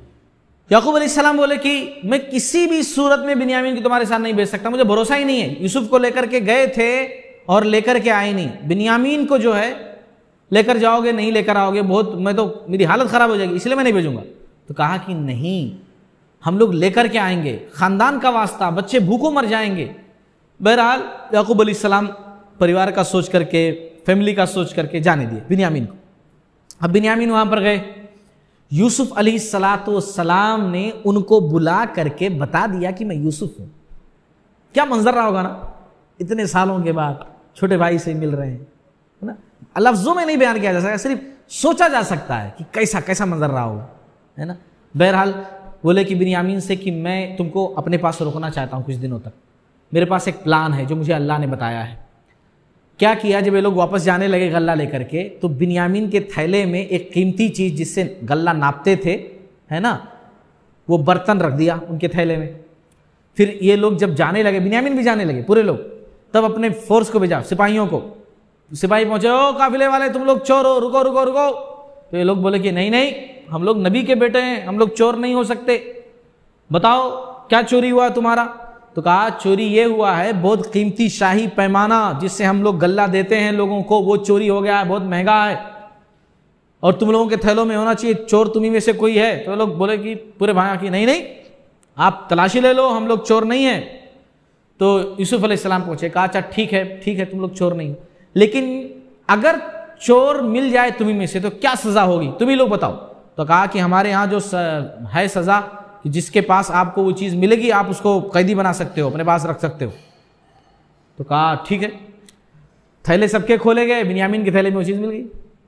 याकूब अलैहिस्सलाम बोले कि मैं किसी भी सूरत में बिन्यामीन को तुम्हारे साथ नहीं भेज सकता, मुझे भरोसा ही नहीं है। यूसुफ को लेकर के गए थे और लेकर के आए नहीं, बिन्यामीन को जो है लेकर जाओगे नहीं लेकर आओगे, बहुत मैं तो मेरी हालत ख़राब हो जाएगी, इसलिए मैं नहीं भेजूंगा। तो कहा कि नहीं, हम लोग लेकर के आएंगे, ख़ानदान का वास्ता, बच्चे भूखों मर जाएंगे। बहरहाल याकूब अलैहिस्सलाम परिवार का सोच करके, फैमिली का सोच करके जाने दिए बिन्यामीन को। अब बिन्यामीन वहाँ पर गए, यूसुफ अलैहिस्सलाम ने उनको बुला करके बता दिया कि मैं यूसुफ हूँ। क्या मंजर रहा होगा ना, इतने सालों के बाद छोटे भाई से मिल रहे हैं, है ना। लफ्ज़ों में नहीं बयान किया जा सकता, सिर्फ सोचा जा सकता है कि कैसा कैसा मंजर रहा होगा, है ना। बहरहाल बोले कि बिन्यामीन से कि मैं तुमको अपने पास रोकना चाहता हूँ कुछ दिनों तक, मेरे पास एक प्लान है जो मुझे अल्लाह ने बताया है। क्या किया, जब ये लोग वापस जाने लगे गल्ला लेकर के, तो बिन्यामीन के थैले में एक कीमती चीज़ जिससे गल्ला नापते थे, है ना, वो बर्तन रख दिया उनके थैले में। फिर ये लोग जब जाने लगे, बिन्यामीन भी जाने लगे पूरे लोग, तब अपने फोर्स को भेजा, सिपाहियों को। सिपाही पहुंचे, ओ काफिले वाले तुम लोग चोर हो, रुको रुको रुको। तो ये लोग बोले कि नहीं नहीं, हम लोग नबी के बेटे हैं, हम लोग चोर नहीं हो सकते, बताओ क्या चोरी हुआ तुम्हारा। तो कहा चोरी ये हुआ है, बहुत कीमती शाही पैमाना जिससे हम लोग गल्ला देते हैं लोगों को, वो चोरी हो गया है, बहुत महंगा है, और तुम लोगों के थैलों में होना चाहिए, चोर तुम्ही में से कोई है। तो लोग बोले कि पूरे भाइयों की नहीं नहीं, आप तलाशी ले लो, हम लोग चोर नहीं हैं। तो यूसुफ अलैहिस्सलाम पहुंचे, कहा अच्छा ठीक है ठीक है, तुम लोग चोर नहीं हो, लेकिन अगर चोर मिल जाए तुम्ही में से तो क्या सजा होगी, तुम ही लोग बताओ। तो कहा कि हमारे यहाँ जो है सजा कि जिसके पास आपको वो चीज़ मिलेगी आप उसको कैदी बना सकते हो, अपने पास रख सकते हो। तो कहा ठीक है। थैले सबके खोले गए, बिन्यामीन के थैले में वो चीज़ मिल गई।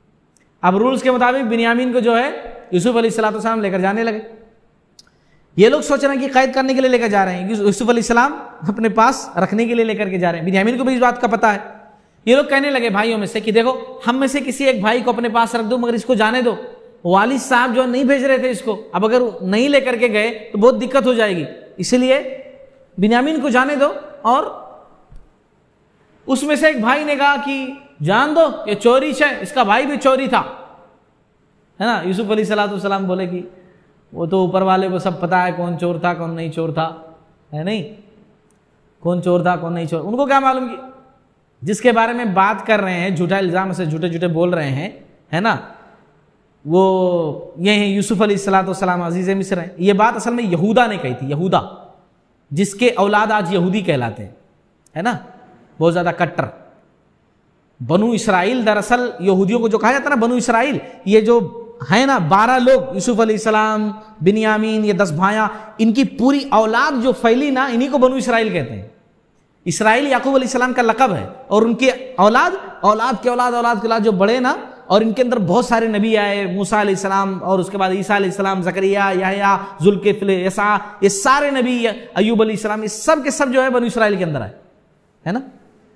अब रूल्स के मुताबिक बिन्यामीन को जो है यूसुफ अलैहिस्सलाम लेकर जाने लगे। ये लोग सोच रहे हैं कि कैद करने के लिए लेकर जा रहे हैं, यूसुफ अलैहिस्सलाम अपने पास रखने के लिए लेकर के जा रहे हैं। बिन्यामीन को भी इस बात का पता है। ये लोग कहने लगे भाइयों में से कि देखो, हम में से किसी एक भाई को अपने पास रख दो, मगर इसको जाने दो। वालिद साहब जो नहीं भेज रहे थे इसको, अब अगर नहीं लेकर के गए तो बहुत दिक्कत हो जाएगी, इसलिए बिन्यामीन को जाने दो। और उसमें से एक भाई ने कहा कि जान दो, ये चोरी है, इसका भाई भी चोरी था, है ना। यूसुफ अलैहिस्सलाम बोले कि वो तो ऊपर वाले को सब पता है, कौन चोर था कौन नहीं चोर था, है नहीं, कौन चोर था कौन नहीं चोर, उनको क्या मालूम कि जिसके बारे में बात कर रहे हैं, झूठा इल्जाम से झूठे झूठे बोल रहे हैं, है ना, वो ये हैं यूसुफ अलैहिस्सलाम अजीज़ मिस्र हैं। ये बात असल में यहूदा ने कही थी, यहूदा जिसके औलाद आज यहूदी कहलाते हैं, है ना, बहुत ज़्यादा कट्टर। बनु इसराइल, दरअसल यहूदियों को जो कहा जाता है ना बनु इसराइल, ये जो है ना बारह लोग, यूसुफ अलैहिस्सलाम, बिन्यामीन, ये दस भाइयाँ, इनकी पूरी औलाद जो फैली ना, इन्हीं को बनु इसराइल कहते हैं। इसराइल याकूब अलैहिस्सलाम का लक़ब है, और उनके औलाद औलाद के औलाद औलाद के औलाद जो बड़े ना, और इनके अंदर बहुत सारे नबी आए, मूसा अलैहिस्सलाम, और उसके बाद ईसा अलैहिस्सलाम, ज़करिया, यहया, ज़ुल्किफ़्ल, यसा, ये सारे नबी, अय्यूब अलैहिस्सलाम, ये सब के सब जो है बनु इसराइल के अंदर आए, है ना।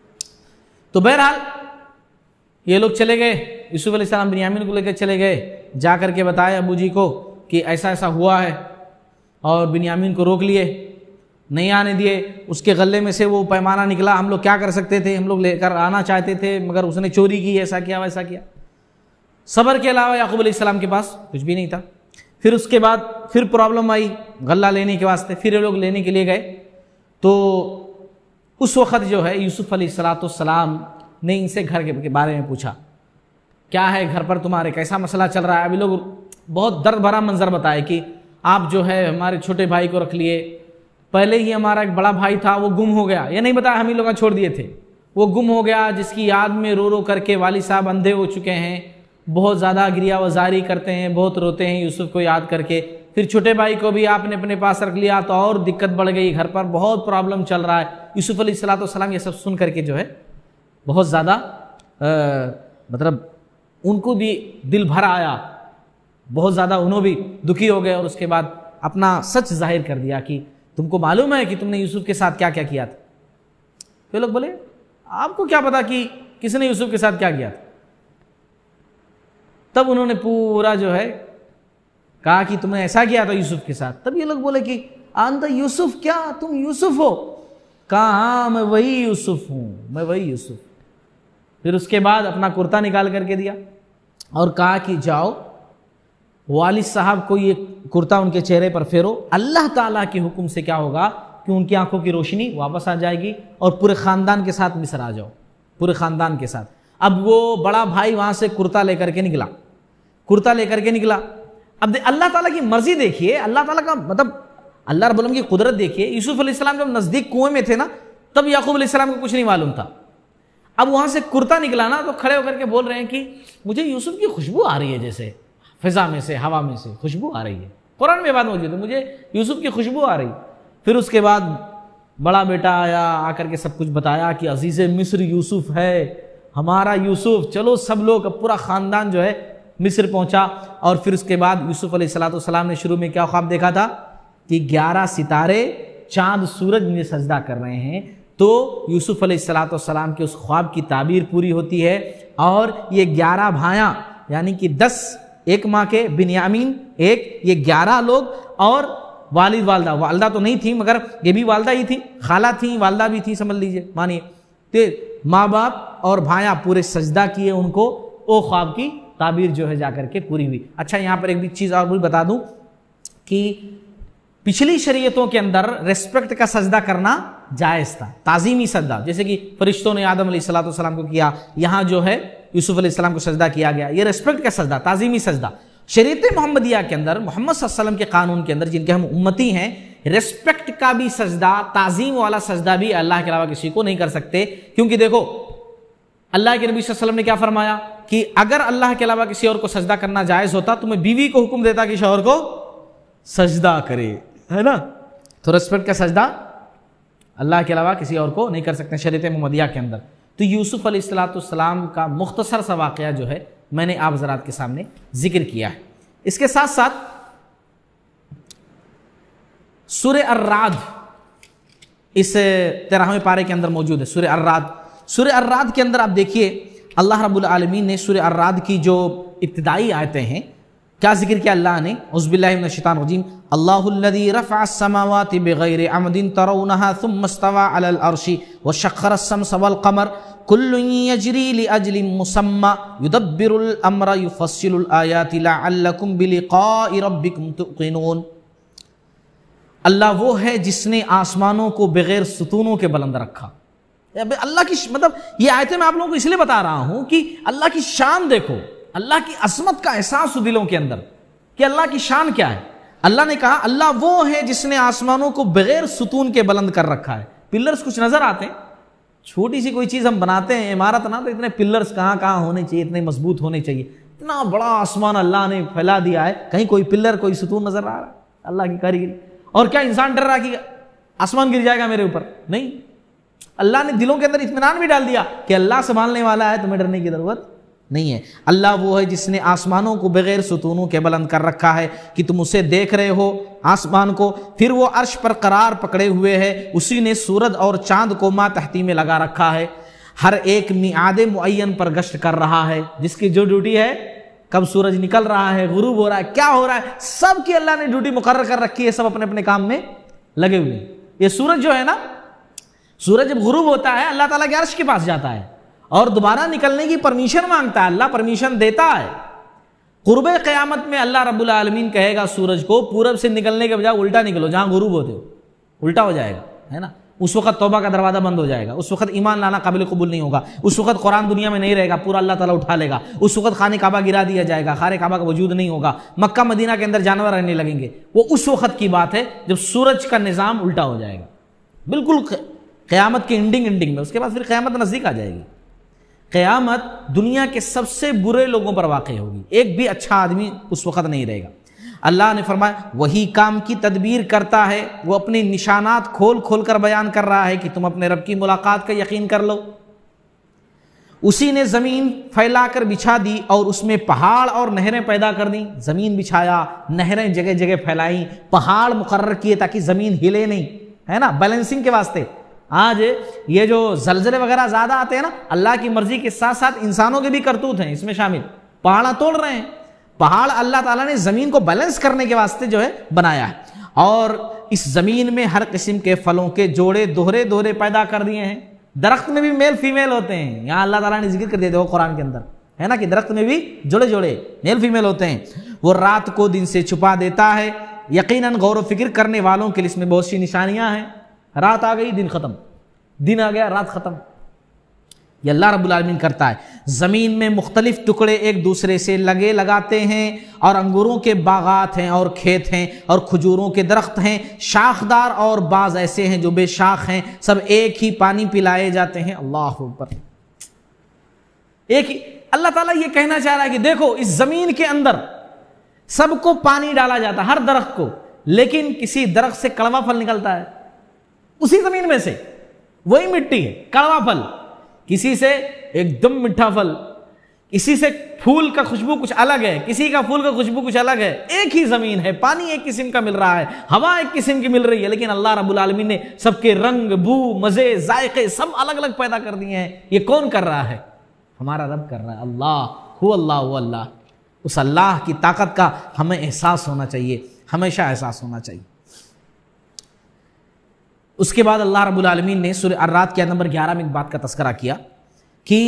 तो बहरहाल ये लोग चले गए, यूसुफ अलैहिस्सलाम बिन्यामीन को लेकर चले गए, जा करके बताया अबू जी को कि ऐसा ऐसा हुआ है, और बिन्यामीन को रोक लिए। नहीं आने दिए, उसके गले में से वो पैमाना निकला, हम लोग क्या कर सकते थे, हम लोग लेकर आना चाहते थे मगर उसने चोरी की, ऐसा किया वैसा किया। सब्र के अलावा याकूब अलैहिस्सलाम के पास कुछ भी नहीं था। फिर उसके बाद फिर प्रॉब्लम आई गल्ला लेने के वास्ते, फिर ये लोग लेने के लिए गए। तो उस वक़्त जो है यूसुफ अलैहिस्सलाम ने इनसे घर के बारे में पूछा, क्या है घर पर तुम्हारे, कैसा मसला चल रहा है। अभी लोग बहुत दर्द भरा मंजर बताए कि आप जो है हमारे छोटे भाई को रख लिए, पहले ही हमारा एक बड़ा भाई था वो गुम हो गया, ये नहीं बताया हम ही लोग छोड़ दिए थे, वो गुम हो गया, जिसकी याद में रो रो करके वाली साहब अंधे हो चुके हैं, बहुत ज़्यादा गिरिया वजारी करते हैं, बहुत रोते हैं यूसुफ को याद करके। फिर छोटे भाई को भी आपने अपने पास रख लिया तो और दिक्कत बढ़ गई, घर पर बहुत प्रॉब्लम चल रहा है। यूसुफ अलैहिस्सलाम ये सब सुन करके जो है बहुत ज़्यादा मतलब उनको भी दिल भर आया, बहुत ज़्यादा उन्होंने भी दुखी हो गए और उसके बाद अपना सच जाहिर कर दिया कि तुमको मालूम है कि तुमने यूसुफ के साथ क्या क्या किया था। तो लोग बोले आपको क्या पता कि किसने यूसुफ के साथ क्या किया था। तब उन्होंने पूरा जो है कहा कि तुमने ऐसा किया था यूसुफ के साथ। तब ये लोग बोले कि अंत यूसुफ, क्या तुम यूसुफ हो? कहा हाँ मैं वही यूसुफ हूं, मैं वही यूसुफ। फिर उसके बाद अपना कुर्ता निकाल करके दिया और कहा कि जाओ वालिद साहब को ये कुर्ता उनके चेहरे पर फेरो, अल्लाह ताला के हुक्म से क्या होगा कि उनकी आंखों की रोशनी वापस आ जाएगी और पूरे ख़ानदान के साथ मिस्र आ जाओ, पूरे ख़ानदान के साथ। अब वो बड़ा भाई वहाँ से कुर्ता लेकर के निकला, कुर्ता लेकर के निकला। अब अल्लाह ताला की मर्जी देखिए, अल्लाह ताला का मतलब अल्लाह रब्बुल आलमीन की कुदरत देखिए। यूसुफ अलैहिस्सलाम जब नज़दीक कुएं में थे ना, तब याकूब अलैहिस्सलाम को कुछ नहीं मालूम था। अब वहाँ से कुर्ता निकला ना, तो खड़े होकर के बोल रहे हैं कि मुझे यूसुफ की खुशबू आ रही है, जैसे फिजा में से, हवा में से खुशबू आ रही है। कुरान में बात मौजूद है, मुझे यूसुफ की खुशबू आ रही। फिर उसके बाद बड़ा बेटा आया, आकर के सब कुछ बताया कि अजीज़ मिस्र यूसुफ है, हमारा यूसुफ। चलो सब लोग, अब पूरा ख़ानदान जो है मिस्र पहुंचा। और फिर उसके बाद यूसुफ अलैहिस्सलाम ने शुरू में क्या ख्वाब देखा था कि ग्यारह सितारे चांद सूरज में सजदा कर रहे हैं। तो यूसुफ अलैहिस्सलाम के उस ख्वाब की ताबीर पूरी होती है और ये ग्यारह भाइयाँ यानी कि दस, एक माँ के बिन्यामीन, एक ये ग्यारह लोग और वालिद वालदा, वालदा तो नहीं थी मगर ये भी वालदा ही थी, खाला थी, वालदा भी थी, समझ लीजिए, मानिए। तो माँ बाप और भाइयाँ पूरे सजदा किए उनको, वो ख्वाब की ताबीर जो है जाकर के पूरी हुई। अच्छा, यहाँ पर एक भी चीज़ और भी बता दूं कि पिछली शरीयतों के अंदर रेस्पेक्ट का सजदा करना जायज़ था, ताज़ीमी सजदा, जैसे कि फरिश्तों ने आदम अलैहिस्सलाम को किया, यहाँ जो है यूसुफ अलैहिस्सलाम को सजदा किया गया, ये रेस्पेक्ट का सजदा, ताज़ीमी सजदा। शरीयत मोहम्मदिया के अंदर, मोहम्मद सल्लल्लाहु अलैहि वसल्लम के कानून के अंदर, जिनके हम उम्मती हैं, रेस्पेक्ट का भी सजदा, ताज़ीम वाला सजदा भी अल्लाह के अलावा किसी को नहीं कर सकते। क्योंकि देखो अल्लाह के नबी सल्लल्लाहु अलैहि वसल्लम ने क्या फरमाया कि अगर अल्लाह के अलावा किसी और को सजदा करना जायज़ होता तो मैं बीवी को हुक्म देता कि शौहर को सजदा करे, है ना। तो रेस्पेक्ट का सजदा अल्लाह के अलावा किसी और को नहीं कर सकते शरीयत मोहम्मदिया के अंदर। तो यूसुफ अलैहिस्सलाम का मुख्तसर सा वाक़या जो है मैंने आप ज़रात के सामने जिक्र किया है। इसके साथ साथ सूरह अर्राद इस तेरहवें पारे के अंदर मौजूद है। सूरह अर्राद, सूरह अर्राद के अंदर आप देखिए अल्लाह रब्बुल आलमीन ने सूरह अर्राद की जो इब्तिदाई आयतें हैं क्या जिक्र किया अल्लाह ने, औज़ुबिल्लाहि मिनश शैतानिर रजीम, अल्लाहुल्लज़ी रफ़अस समावाति बिग़ैरि अमदिन तरौनहा सुम्मा इस्तवा अलल अर्शि व शख़्ख़रस शम्स वल क़मर कुल्लुन यजरी लिअजलिन मुसम्मा युदब्बिरुल अम्रा युफ़स्सिलुल आयाति लअल्लकुम बिलिक़ाइ रब्बिकुम तुक़िनून। अल्लाह वो है जिसने आसमानों को बगैर सुतूनों के बुलंद रखा। अल्लाह की मतलब ये आयतें मैं आप लोगों को इसलिए बता रहा हूं कि अल्लाह की शान देखो, अल्लाह की असमत का एहसास हो दिलों के अंदर कि अल्लाह की शान क्या है। अल्लाह ने कहा अल्लाह वो है जिसने आसमानों को बगैर सुतून के बुलंद कर रखा है। पिलर्स कुछ नजर आते हैं, छोटी सी कोई चीज हम बनाते हैं इमारत ना, तो इतने पिलर्स कहाँ कहाँ होने चाहिए, इतने मजबूत होने चाहिए। इतना बड़ा आसमान अल्लाह ने फैला दिया है, कहीं कोई पिलर कोई सुतून नजर आ रहा है? अल्लाह की कारीगरी। और क्या इंसान डर रहा कि आसमान गिर जाएगा मेरे ऊपर? नहीं, अल्लाह ने दिलों के अंदर इत्मीनान भी डाल दिया कि अल्लाह संभालने वाला है, तुम्हें डरने की जरूरत नहीं है। अल्लाह वो है जिसने आसमानों को बगैर सुतूनों के बुलंद कर रखा है कि तुम उसे देख रहे हो आसमान को, फिर वो अर्श पर करार पकड़े हुए है। उसी ने सूरज और चांद को मातहती में लगा रखा है, हर एक मियाद मुअय्यन पर गश्त कर रहा है। जिसकी जो ड्यूटी है, कब सूरज निकल रहा है, गुरूब हो रहा है, क्या हो रहा है, सब की अल्लाह ने ड्यूटी मुकर्रर कर रखी है। सब अपने अपने काम में लगे हुए हैं। ये सूरज जो है ना, सूरज जब गुरूब होता है अल्लाह ताला के अर्श के पास जाता है और दोबारा निकलने की परमिशन मांगता है, अल्लाह परमिशन देता है। कुर्ब क़यामत में अल्लाह रब्बुल आलमीन कहेगा सूरज को पूरब से निकलने के बजाय उल्टा निकलो, जहां गुरूब होते हो उल्टा हो जाएगा, है ना। उस वक्त तौबा का दरवाजा बंद हो जाएगा, उस वक्त ईमान लाना काबिल कबूल नहीं होगा, उस वक्त कुरान दुनिया में नहीं रहेगा, पूरा अल्लाह ताला उठा लेगा, उस वक्त खाने काबा गिरा दिया जाएगा, खाने काबा का वजूद नहीं होगा, मक्का मदीना के अंदर जानवर रहने लगेंगे। वो उस वक्त की बात है जब सूरज का निज़ाम उल्टा हो जाएगा, बिल्कुल क़यामत की एंडिंग एंडिंग में। उसके बाद फिर क़यामत नज़दीक आ जाएगी। क़यामत दुनिया के सबसे बुरे लोगों पर वाक़ होगी, एक भी अच्छा आदमी उस वक्त नहीं रहेगा। अल्लाह ने फरमाया वही काम की तदबीर करता है, वो अपने निशानात खोल खोल कर बयान कर रहा है कि तुम अपने रब की मुलाकात का यकीन कर लो। उसी ने ज़मीन फैलाकर बिछा दी और उसमें पहाड़ और नहरें पैदा कर दी। ज़मीन बिछाया, नहरें जगह जगह फैलाई, पहाड़ मुकर्रर किए ताकि ज़मीन हिले नहीं, है ना, बैलेंसिंग के वास्ते। आज ये जो जलजले वगैरह ज़्यादा आते हैं ना, अल्लाह की मर्जी के साथ साथ इंसानों के भी करतूत हैं इसमें शामिल। पहाड़ तोड़ रहे हैं, पहाड़ अल्लाह ताला ने ज़मीन को बैलेंस करने के वास्ते जो है बनाया है। और इस ज़मीन में हर किस्म के फलों के जोड़े दोहरे दोहरे पैदा कर दिए हैं। दरख्त में भी मेल फीमेल होते हैं, यहाँ अल्लाह ताला ने जिक्र कर दिया, देखो कुरान के अंदर, है ना, कि दरख्त में भी जोड़े जोड़े मेल फीमेल होते हैं। वो रात को दिन से छुपा देता है, यकीनन गौर व फिक्र करने वालों के लिए इसमें बहुत सी निशानियां हैं। रात आ गई, दिन खत्म, दिन आ गया, रात खत्म। ये अल्लाह रब्बुल आलमीन करता है। ज़मीन में मुख्तलिफ टुकड़े एक दूसरे से लगे लगाते हैं और अंगूरों के बागात हैं और खेत हैं और खजूरों के दरख्त हैं, शाखदार और बाज ऐसे हैं जो बेशाख हैं, सब एक ही पानी पिलाए जाते हैं। अल्लाह अकबर। एक ही अल्लाह ताला ये कहना चाह रहा है कि देखो इस ज़मीन के अंदर सबको पानी डाला जाता है, हर दरख्त को, लेकिन किसी दरख्त से कड़वा फल निकलता है उसी ज़मीन में से, वही मिट्टी है, कड़वा फल, किसी से एकदम मीठा फल, किसी से फूल का खुशबू कुछ अलग है, किसी का फूल का खुशबू कुछ अलग है। एक ही जमीन है, पानी एक किस्म का मिल रहा है, हवा एक किस्म की मिल रही है, लेकिन अल्लाह रब्बुल आलमीन ने सबके रंग, बू, मजे, जायके सब अलग अलग पैदा कर दिए हैं। ये कौन कर रहा है? हमारा रब कर रहा है। अल्लाह हु अल्लाह हु अल्लाह। उस अल्लाह की ताकत का हमें एहसास होना चाहिए, हमेशा एहसास होना चाहिए। उसके बाद अल्लाह रब्बुल आलमीन ने सूरह अर्राद के नंबर ग्यारह में एक बात का तस्करा किया कि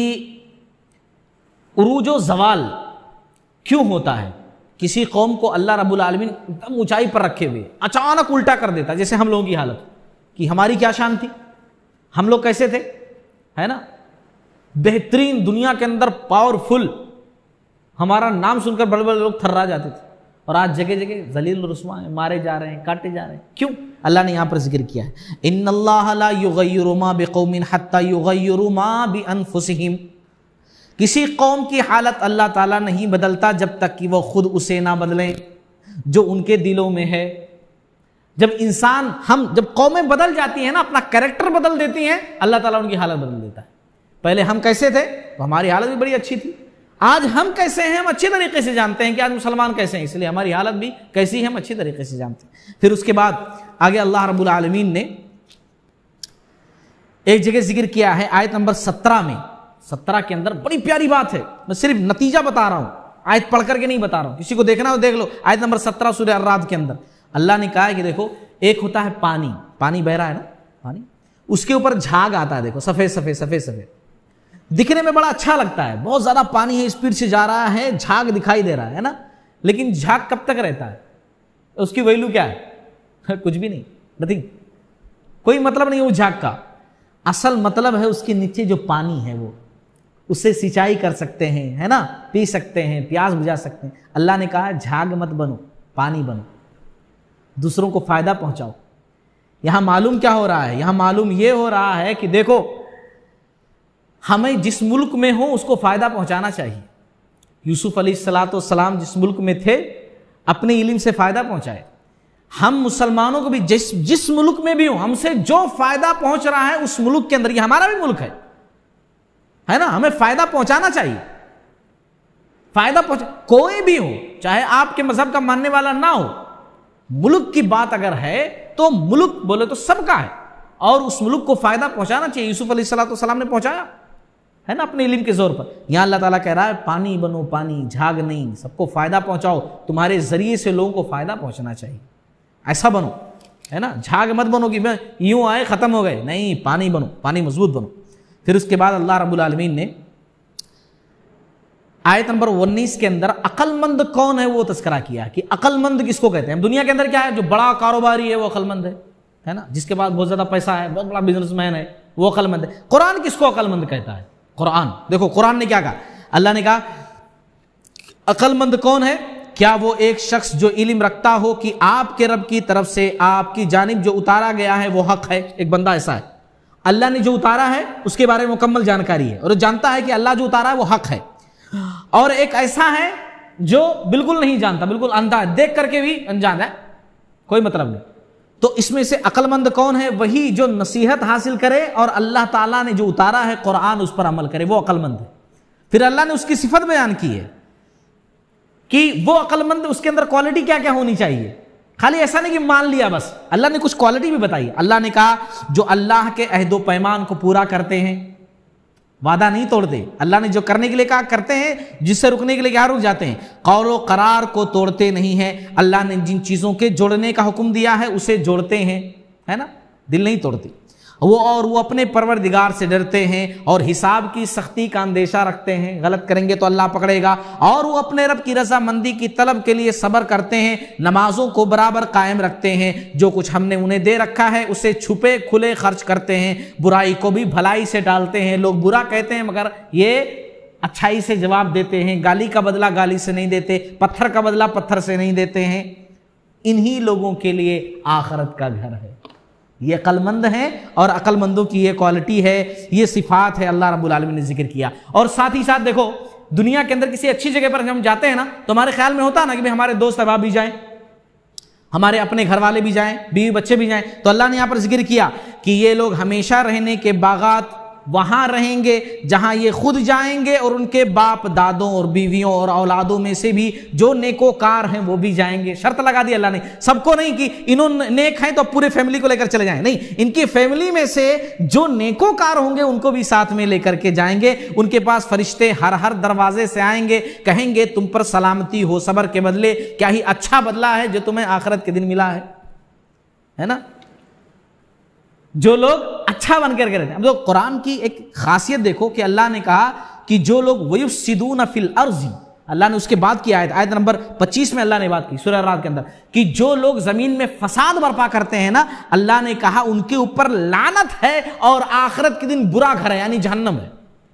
उरूज व ज़वाल क्यों होता है। किसी कौम को अल्लाह रब्बुल आलमीन एकदम ऊंचाई पर रखे हुए अचानक उल्टा कर देता, जैसे हम लोगों की हालत कि हमारी क्या शान थी, हम लोग कैसे थे, है ना, बेहतरीन, दुनिया के अंदर पावरफुल, हमारा नाम सुनकर बड़े बड़े लोग थर्रा जाते थे, और आज जगह जगह जलील रुस्वा हैं, मारे जा रहे हैं, काटे जा रहे हैं। क्यों? अल्लाह ने यहाँ पर जिक्र किया है, इन्नल्लाह ला युगय्यिरु मा बिक़ौमिन हत्ता युगय्यिरु मा बिअनफुसिहिम। किसी कौम की हालत अल्लाह ताला नहीं बदलता जब तक कि वो खुद उसे ना बदलें जो उनके दिलों में है। जब इंसान, हम जब कौमें बदल जाती हैं ना, अपना कैरेक्टर बदल देती हैं, अल्लाह ताला उनकी हालत बदल देता है। पहले हम कैसे थे तो हमारी हालत भी बड़ी अच्छी थी, आज हम कैसे हैं हम अच्छे तरीके से जानते हैं कि आज मुसलमान कैसे हैं, इसलिए हमारी हालत भी कैसी है हम अच्छी तरीके से जानते हैं। फिर उसके बाद आगे अल्लाह रब्बुल आलमीन ने एक जगह जिक्र किया है आयत नंबर सत्रह में, सत्रह के अंदर बड़ी प्यारी बात है, मैं सिर्फ नतीजा बता रहा हूं, आयत पढ़ करके नहीं बता रहा हूं, किसी को देखना हो देख लो। आयत नंबर सत्रह सूरह अर्राद के अंदर अल्लाह ने कहा है कि देखो एक होता है पानी, पानी बह रहा है ना, पानी, उसके ऊपर झाग आता है, देखो सफेद सफेद सफेद सफेद, दिखने में बड़ा अच्छा लगता है, बहुत ज्यादा पानी है, स्पीड से जा रहा है, झाग दिखाई दे रहा है ना, लेकिन झाग कब तक रहता है, उसकी वैल्यू क्या है? कुछ भी नहीं, नथिंग, कोई मतलब नहीं उस झाग का। असल मतलब है उसके नीचे जो पानी है वो, उससे सिंचाई कर सकते हैं, है ना, पी सकते हैं, प्यास बुझा सकते हैं। अल्लाह ने कहा झाग मत बनो, पानी बनो, दूसरों को फायदा पहुंचाओ। यहां मालूम क्या हो रहा है? यहां मालूम यह हो रहा है कि देखो हमें जिस मुल्क में हो उसको फायदा पहुंचाना चाहिए। यूसुफ अलैहिस्सलाम जिस मुल्क में थे अपने इल्म से फायदा पहुंचाए। हम मुसलमानों को भी जिस जिस मुल्क में भी हो, हमसे जो फायदा पहुंच रहा है उस मुल्क के अंदर, ये हमारा भी मुल्क है, है ना, हमें फायदा पहुंचाना चाहिए। फायदा पहुंचा, कोई भी हो, चाहे आपके मजहब का मानने वाला ना हो, मुल्क की बात अगर है तो मुल्क बोले तो सबका है और उस मुल्क को फायदा पहुंचाना चाहिए। यूसुफ अलैहिस्सलाम ने पहुंचाया, है ना, अपने इल्म के जोर पर। यहां अल्लाह ताला कह रहा है पानी बनो, पानी, झाग नहीं, सबको फायदा पहुंचाओ, तुम्हारे जरिए से लोगों को फायदा पहुंचना चाहिए, ऐसा बनो। है ना। झाग मत बनो कि मैं यूं आए खत्म हो गए, नहीं, पानी बनो, पानी मजबूत बनो। फिर उसके बाद अल्लाह रब्बुल आलमीन ने आयत नंबर उन्नीस के अंदर अक्लमंद कौन है वो तस्करा किया कि अक्लमंद किसको कहते हैं। दुनिया के अंदर क्या है, जो बड़ा कारोबारी है वो अक्लमंद है, है ना, जिसके पास बहुत ज्यादा पैसा है, बहुत बड़ा बिजनेसमैन है, वो अक्लमंद है। कुरान किसको अक्लमंद कहता है? कुरान देखो, कुरान ने क्या कहा, अल्लाह ने कहा अक्लमंद कौन है, क्या वो एक शख्स जो इल्म रखता हो कि आपके रब की तरफ से आपकी जानिब जो उतारा गया है वो हक है। एक बंदा ऐसा है, अल्लाह ने जो उतारा है उसके बारे में मुकम्मल जानकारी है और जानता है कि अल्लाह जो उतारा है वो हक है। और एक ऐसा है जो बिल्कुल नहीं जानता, बिल्कुल अंधा है, देख करके भी अनजान है, कोई मतलब नहीं। तो इसमें से अक्लमंद कौन है? वही जो नसीहत हासिल करे और अल्लाह ताला ने जो उतारा है कुरान उस पर अमल करे, वो अक्लमंद है। फिर अल्लाह ने उसकी सिफत बयान की है कि वो अक्लमंद, उसके अंदर क्वालिटी क्या क्या होनी चाहिए। खाली ऐसा नहीं कि मान लिया बस, अल्लाह ने कुछ क्वालिटी भी बताई। अल्लाह ने कहा जो अल्लाह के अहदो पैमान को पूरा करते हैं, वादा नहीं तोड़ते, अल्लाह ने जो करने के लिए कहा करते हैं, जिससे रुकने के लिए क्या रुक जाते हैं, कौलो करार को तोड़ते नहीं है। अल्लाह ने जिन चीजों के जोड़ने का हुक्म दिया है उसे जोड़ते हैं, है ना, दिल नहीं तोड़ते वो। और वो अपने परवरदिगार से डरते हैं और हिसाब की सख्ती का अंदेशा रखते हैं, गलत करेंगे तो अल्लाह पकड़ेगा। और वो अपने रब की रजामंदी की तलब के लिए सब्र करते हैं, नमाजों को बराबर कायम रखते हैं, जो कुछ हमने उन्हें दे रखा है उसे छुपे खुले खर्च करते हैं, बुराई को भी भलाई से टालते हैं। लोग बुरा कहते हैं मगर ये अच्छाई से जवाब देते हैं, गाली का बदला गाली से नहीं देते, पत्थर का बदला पत्थर से नहीं देते हैं। इन्हीं लोगों के लिए आखिरत का घर है। ये अक्लमंद हैं और अक्लमंदों की ये क्वालिटी है, ये सिफात है अल्लाह रब्बुल आलमीन ने जिक्र किया। और साथ ही साथ देखो, दुनिया के अंदर किसी अच्छी जगह पर हम जाते हैं ना, तो हमारे ख्याल में होता है ना कि भाई हमारे दोस्त अहबाब भी जाएं, हमारे अपने घर वाले भी जाएं, बीवी बच्चे भी जाएं। तो अल्लाह ने यहां पर जिक्र किया कि ये लोग हमेशा रहने के बागात वहां रहेंगे जहां ये खुद जाएंगे और उनके बाप दादों और बीवियों और औलादों में से भी जो नेकोकार हैं वो भी जाएंगे। शर्त लगा दी अल्लाह ने, सबको नहीं कि इन्होंने नेक हैं तो पूरे फैमिली को लेकर चले जाएं, नहीं, इनकी फैमिली में से जो नेकोकार होंगे उनको भी साथ में लेकर के जाएंगे। उनके पास फरिश्ते हर हर दरवाजे से आएंगे, कहेंगे तुम पर सलामती हो, सबर के बदले क्या ही अच्छा बदला है जो तुम्हें आखिरत के दिन मिला है, है ना। जो लोग अच्छा बनकर रहते हैं। अब तो कुरान की एक खासियत देखो कि अल्लाह ने कहा कि जो लोग वयुफ्सिदून फिल अर्ज़, अल्लाह ने उसके बाद की आयत आयत नंबर पच्चीस में अल्लाह ने बात की सूरह रात के अंदर कि जो लोग जमीन में फसाद बर्पा करते हैं ना, अल्लाह ने कहा उनके ऊपर लानत है और आखिरत के दिन बुरा घर है, यानी जहन्नम है।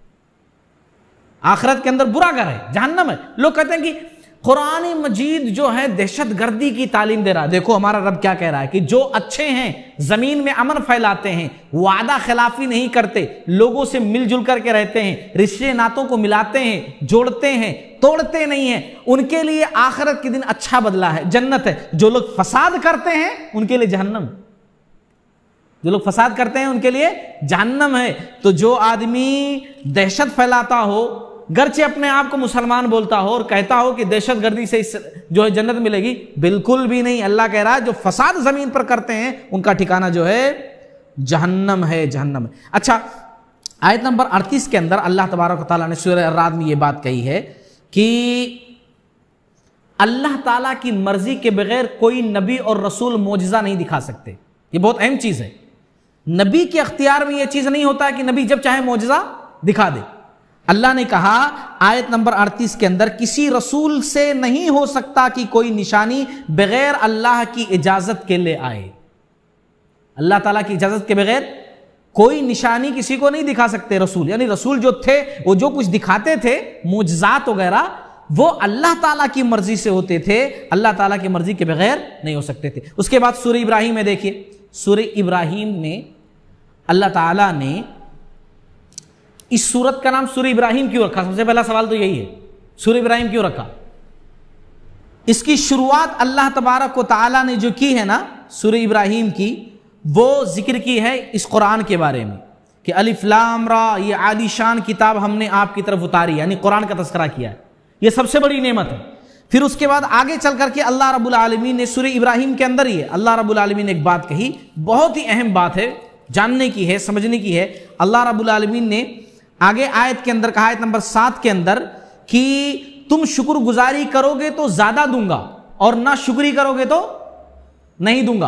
आखिरत के अंदर बुरा घर है, जहन्नम है। लोग कहते हैं कि कुरान मजीद जो है दहशत गर्दी की तालीम दे रहा है। देखो हमारा रब क्या कह रहा है कि जो अच्छे हैं, जमीन में अमन फैलाते हैं, वादा खिलाफी नहीं करते, लोगों से मिलजुल करके रहते हैं, रिश्ते नातों को मिलाते हैं, जोड़ते हैं, तोड़ते नहीं हैं, उनके लिए आखिरत के दिन अच्छा बदला है, जन्नत है। जो लोग फसाद करते हैं उनके लिए जहन्नम, जो लोग फसाद करते हैं उनके लिए जहन्नम है। तो जो आदमी दहशत फैलाता हो, गर्चे अपने आप को मुसलमान बोलता हो और कहता हो कि दहशत गर्दी से इस जो है जन्नत मिलेगी, बिल्कुल भी नहीं। अल्लाह कह रहा है जो फसाद जमीन पर करते हैं उनका ठिकाना जो है जहन्नम है, जहन्नम है। अच्छा, आयत नंबर अड़तीस के अंदर अल्लाह तबारक व तआला ने सूरह अर्राद में ये बात कही है कि अल्लाह ताला की मर्जी के बगैर कोई नबी और रसूल मोजिजा नहीं दिखा सकते। ये बहुत अहम चीज है। नबी के अख्तियार में यह चीज नहीं होता कि नबी जब चाहे मोजिजा दिखा दे। अल्लाह ने कहा आयत नंबर अड़तीस के अंदर, किसी रसूल से नहीं हो सकता कि कोई निशानी बगैर अल्लाह की इजाजत के लिए आए। अल्लाह ताला की इजाजत के बगैर कोई निशानी किसी को नहीं दिखा सकते रसूल। यानी रसूल जो थे वो जो कुछ दिखाते थे मुजजात वगैरह, वो अल्लाह ताला की मर्जी से होते थे, अल्लाह ताला की मर्जी के बगैर नहीं हो सकते थे। उसके बाद सूरह इब्राहिम में देखिए, सूरह इब्राहिम में अल्लाह ताला ने इस सूरत का नाम सूरह इब्राहिम क्यों रखा? सबसे पहला सवाल तो यही है, सूरह इब्राहिम क्यों रखा? इसकी शुरुआत अल्लाह तबारक व तआला ने जो की है ना सूरह इब्राहिम की, वो जिक्र की है इस कुरान के बारे में कि अलिफ लाम रा, ये आलीशान किताब हमने आपकी तरफ उतारी, यानी कुरान का तस्करा किया है, ये सबसे बड़ी नेमत है। फिर उसके बाद आगे चल करके अल्लाह रब्बुल आलमीन ने सूरह इब्राहिम के अंदर ही अल्लाह रब्बुल आलमीन ने एक बात कही, बहुत ही अहम बात है, जानने की है, समझने की है। अल्लाह रब्बुल आलमीन ने आगे आयत के अंदर कहा, आयत नंबर सात के अंदर, कि तुम शुक्रगुजारी करोगे तो ज्यादा दूंगा और ना शुक्री करोगे तो नहीं दूंगा।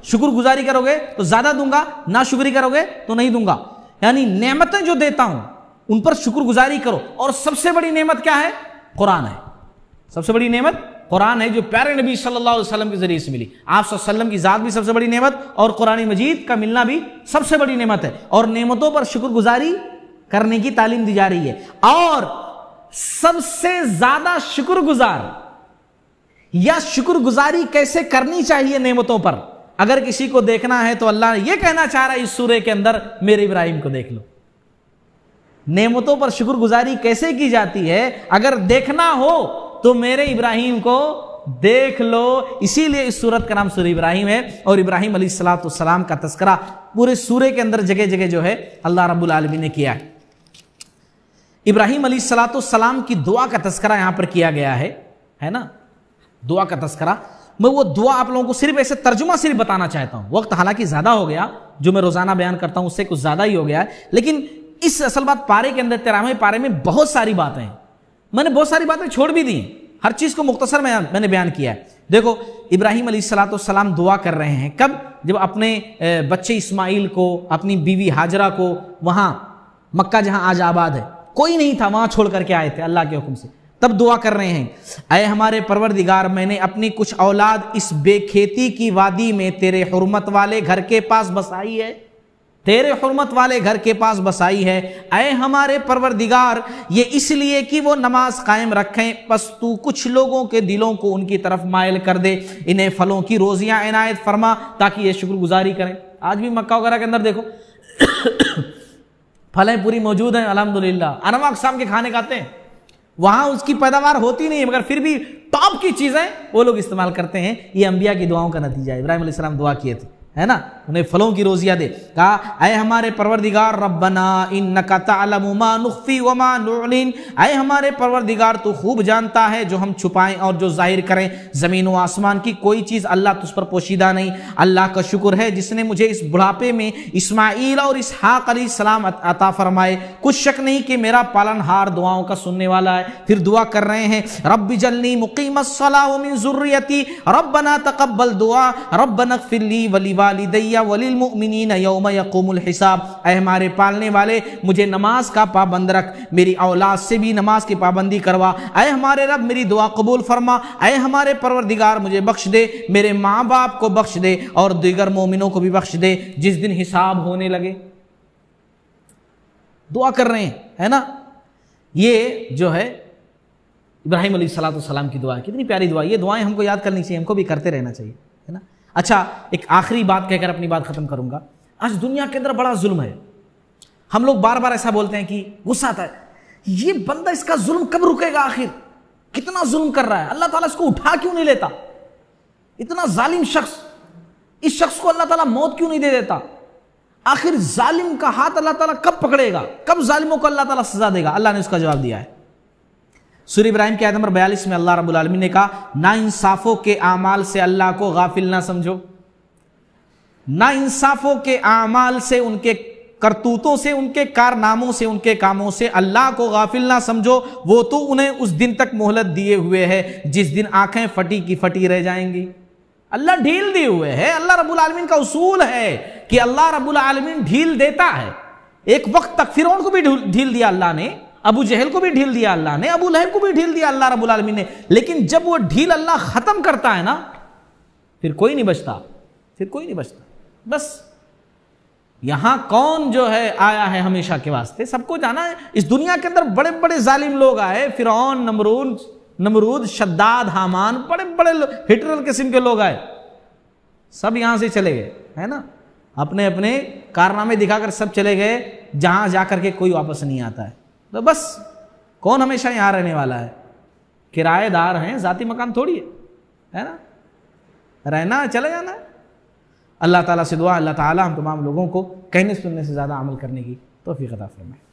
शुक्रगुजारी करोगे तो ज्यादा दूंगा, ना शुक्री करोगे तो नहीं दूंगा। यानी नेमतें जो देता हूं उन पर शुक्रगुजारी करो। और सबसे बड़ी नेमत क्या है? कुरान है। सबसे बड़ी नेमत कुरान है, जो प्यारे नबी सल्लल्लाहु अलैहि वसल्लम के जरिए से मिली। आप सल्लल्लाहु अलैहि वसल्लम की जात भी सबसे बड़ी नेमत और कुरान मजीद का मिलना भी सबसे बड़ी नेमत है। और नेमतों पर शुक्रगुजारी करने की तालीम दी जा रही है। और सबसे ज्यादा शुक्रगुजार या शुक्रगुजारी कैसे करनी चाहिए नेमतों पर, अगर किसी को देखना है तो अल्लाह यह कहना चाह रहा है इस सूरे के अंदर, मेरे इब्राहिम को देख लो। नेमतों पर शुक्रगुजारी कैसे की जाती है अगर देखना हो तो मेरे इब्राहिम को देख लो। इसीलिए इस सूरत का नाम सूरह इब्राहिम है। और इब्राहिम अलैहिस्सलाम का तस्करा पूरे सूरे के अंदर जगह जगह जो है अल्लाह रब्बुल आलमीन ने किया है। इब्राहिम अलैहिस्सलाम की दुआ का तस्करा यहां पर किया गया है, है ना, दुआ का तस्करा। मैं वो दुआ आप लोगों को सिर्फ ऐसे तर्जुमा सिर्फ बताना चाहता हूं। वक्त हालांकि ज्यादा हो गया, जो मैं रोजाना बयान करता हूं उससे कुछ ज्यादा ही हो गया है, लेकिन इस असल बात पारे के अंदर तेरहवें पारे में बहुत सारी बातें हैं। मैंने बहुत सारी बातें छोड़ भी दी, हर चीज को मुख्तसर में मैंने बयान किया है। देखो, इब्राहिम अलैहिस्सलाम दुआ कर रहे हैं कब? जब अपने बच्चे इस्माइल को, अपनी बीवी हाजरा को वहां मक्का जहां आज आबाद है, कोई नहीं था, वहां छोड़ करके आए थे अल्लाह के हुक्म से, तब दुआ कर रहे हैं, ऐ हमारे परवरदिगार, मैंने अपनी कुछ औलाद इस बेखेती की वादी में तेरे हुर्मत वाले घर के पास बसाई है, तेरे हुर्मत वाले घर के पास बसाई है। ऐ हमारे परवरदिगार, ये इसलिए कि वो नमाज कायम रखें, बस तू कुछ लोगों के दिलों को उनकी तरफ मायल कर दे, इन्हें फलों की रोजियां इनायत फरमा ताकि ये शुक्रगुजारी करें। आज भी मक्का वगैरह के अंदर देखो फलें पूरी मौजूद हैं अल्हम्दुलिल्लाह, अनवा अक़साम के खाने खाते हैं, वहां उसकी पैदावार होती नहीं है मगर फिर भी टॉप की चीजें वो लोग इस्तेमाल करते हैं। ये अंबिया की दुआओं का नतीजा है। इब्राहिम अलैहिस्सलाम दुआ किए थे, है ना, उन्हें फलों की रोजियां दे। कहा, ऐ हमारे परवरदिगार, रब्बना इन्नका तअलमु मा नुख्फी व मा नुअलिन, ऐ हमारे परवरदिगार तू खूब जानता है जो हम छुपाएं और जो जाहिर करें। जमीन व आसमान की कोई चीज अल्लाह तुझ पर पोशीदा नहीं। अल्लाह का शुक्र है जिसने मुझे इस बुढ़ापे में इस्माइल और इसहाक अलैहिस्सलाम अता फरमाए। कुछ शक नहीं कि मेरा पालनहार दुआओं का सुनने वाला है। फिर दुआ कर रहे हैं, रब्बि जल्नी मुकीमस्सलाह व मिन ज़ुर्रियती रब्बना तक़ब्बल दुआ रब्बना इग़फ़िर ली व लिवालिदैया व लिलमुमिनीना यौम यक़ूमुल हिसाब। ऐ हमारे पालने वाले, मुझे नमाज का पाबंद रख, मेरी औलाद से भी नमाज की पाबंदी करवा। ऐ हमारे रब, मेरी दुआ कबूल फरमा। ऐ हमारे परवरदिगार, मुझे बख्श दे, मेरे माँ बाप को बख्श दे और दीगर मोमिनों को भी बख्श दे जिस दिन हिसाब होने लगे। दुआ कर रहे हैं, है ना। ये जो है इब्राहिम अलैहिस्सलाम की दुआ, कितनी प्यारी दुआ। ये दुआएं हमको याद करनी चाहिए, हमको भी करते रहना चाहिए, है ना। अच्छा, एक आखिरी बात कहकर अपनी बात खत्म करूंगा। आज दुनिया के अंदर बड़ा जुल्म है। हम लोग बार बार ऐसा बोलते हैं कि गुस्सा आता है, ये बंदा, इसका जुल्म कब रुकेगा, आखिर कितना जुल्म कर रहा है, अल्लाह ताला इसको उठा क्यों नहीं लेता, इतना जालिम शख्स, इस शख्स को अल्लाह ताला मौत क्यों नहीं दे देता, आखिर जालिम का हाथ अल्लाह ताला कब पकड़ेगा, कब जालिमों को अल्लाह ताला सजा देगा। अल्लाह ने उसका जवाब दिया है। सूरह इब्राहिम के आयत नंबर बयालीस में अल्लाह रब्बुल आलमीन ने कहा, ना इंसाफों के आमाल से अल्लाह को गाफिल ना समझो, ना इंसाफों के आमाल से, उनके करतूतों से, उनके कारनामों से, उनके कामों से अल्लाह को गाफिल ना समझो। वो तो उन्हें उस दिन तक मोहलत दिए हुए है जिस दिन आंखें फटी की फटी रह जाएंगी। अल्लाह ढील दिए हुए है। अल्लाह रब्बुल आलमीन का उसूल है कि अल्लाह रब्बुल आलमीन ढील देता है। एक वक्त तक फिरौन को भी ढील दिया अल्लाह ने, अबू जहल को भी ढील दिया अल्लाह ने, अबू लहब को भी ढील दिया अल्लाह रब्बुल आलमीन ने। लेकिन जब वो ढील अल्लाह खत्म करता है ना, फिर कोई नहीं बचता, फिर कोई नहीं बचता। बस यहां कौन जो है आया है हमेशा के वास्ते, सबको जाना है। इस दुनिया के अंदर बड़े बड़े जालिम लोग आए, फिरौन, नमरूद नमरूद शद्दाद, हामान, बड़े बड़े हिटलर किस्म के लोग आए, सब यहां से चले गए, है ना, अपने अपने कारनामे दिखाकर सब चले गए, जहां जाकर के कोई वापस नहीं आता है। तो बस कौन हमेशा यहां रहने वाला है, किराएदार हैं, जाती मकान थोड़ी है, है ना, रहना है, चले जाना है। अल्लाह ताला से दुआ, अल्लाह ताला हम तमाम लोगों को कहने सुनने से ज़्यादा अमल करने की तौफीक अता फरमाए।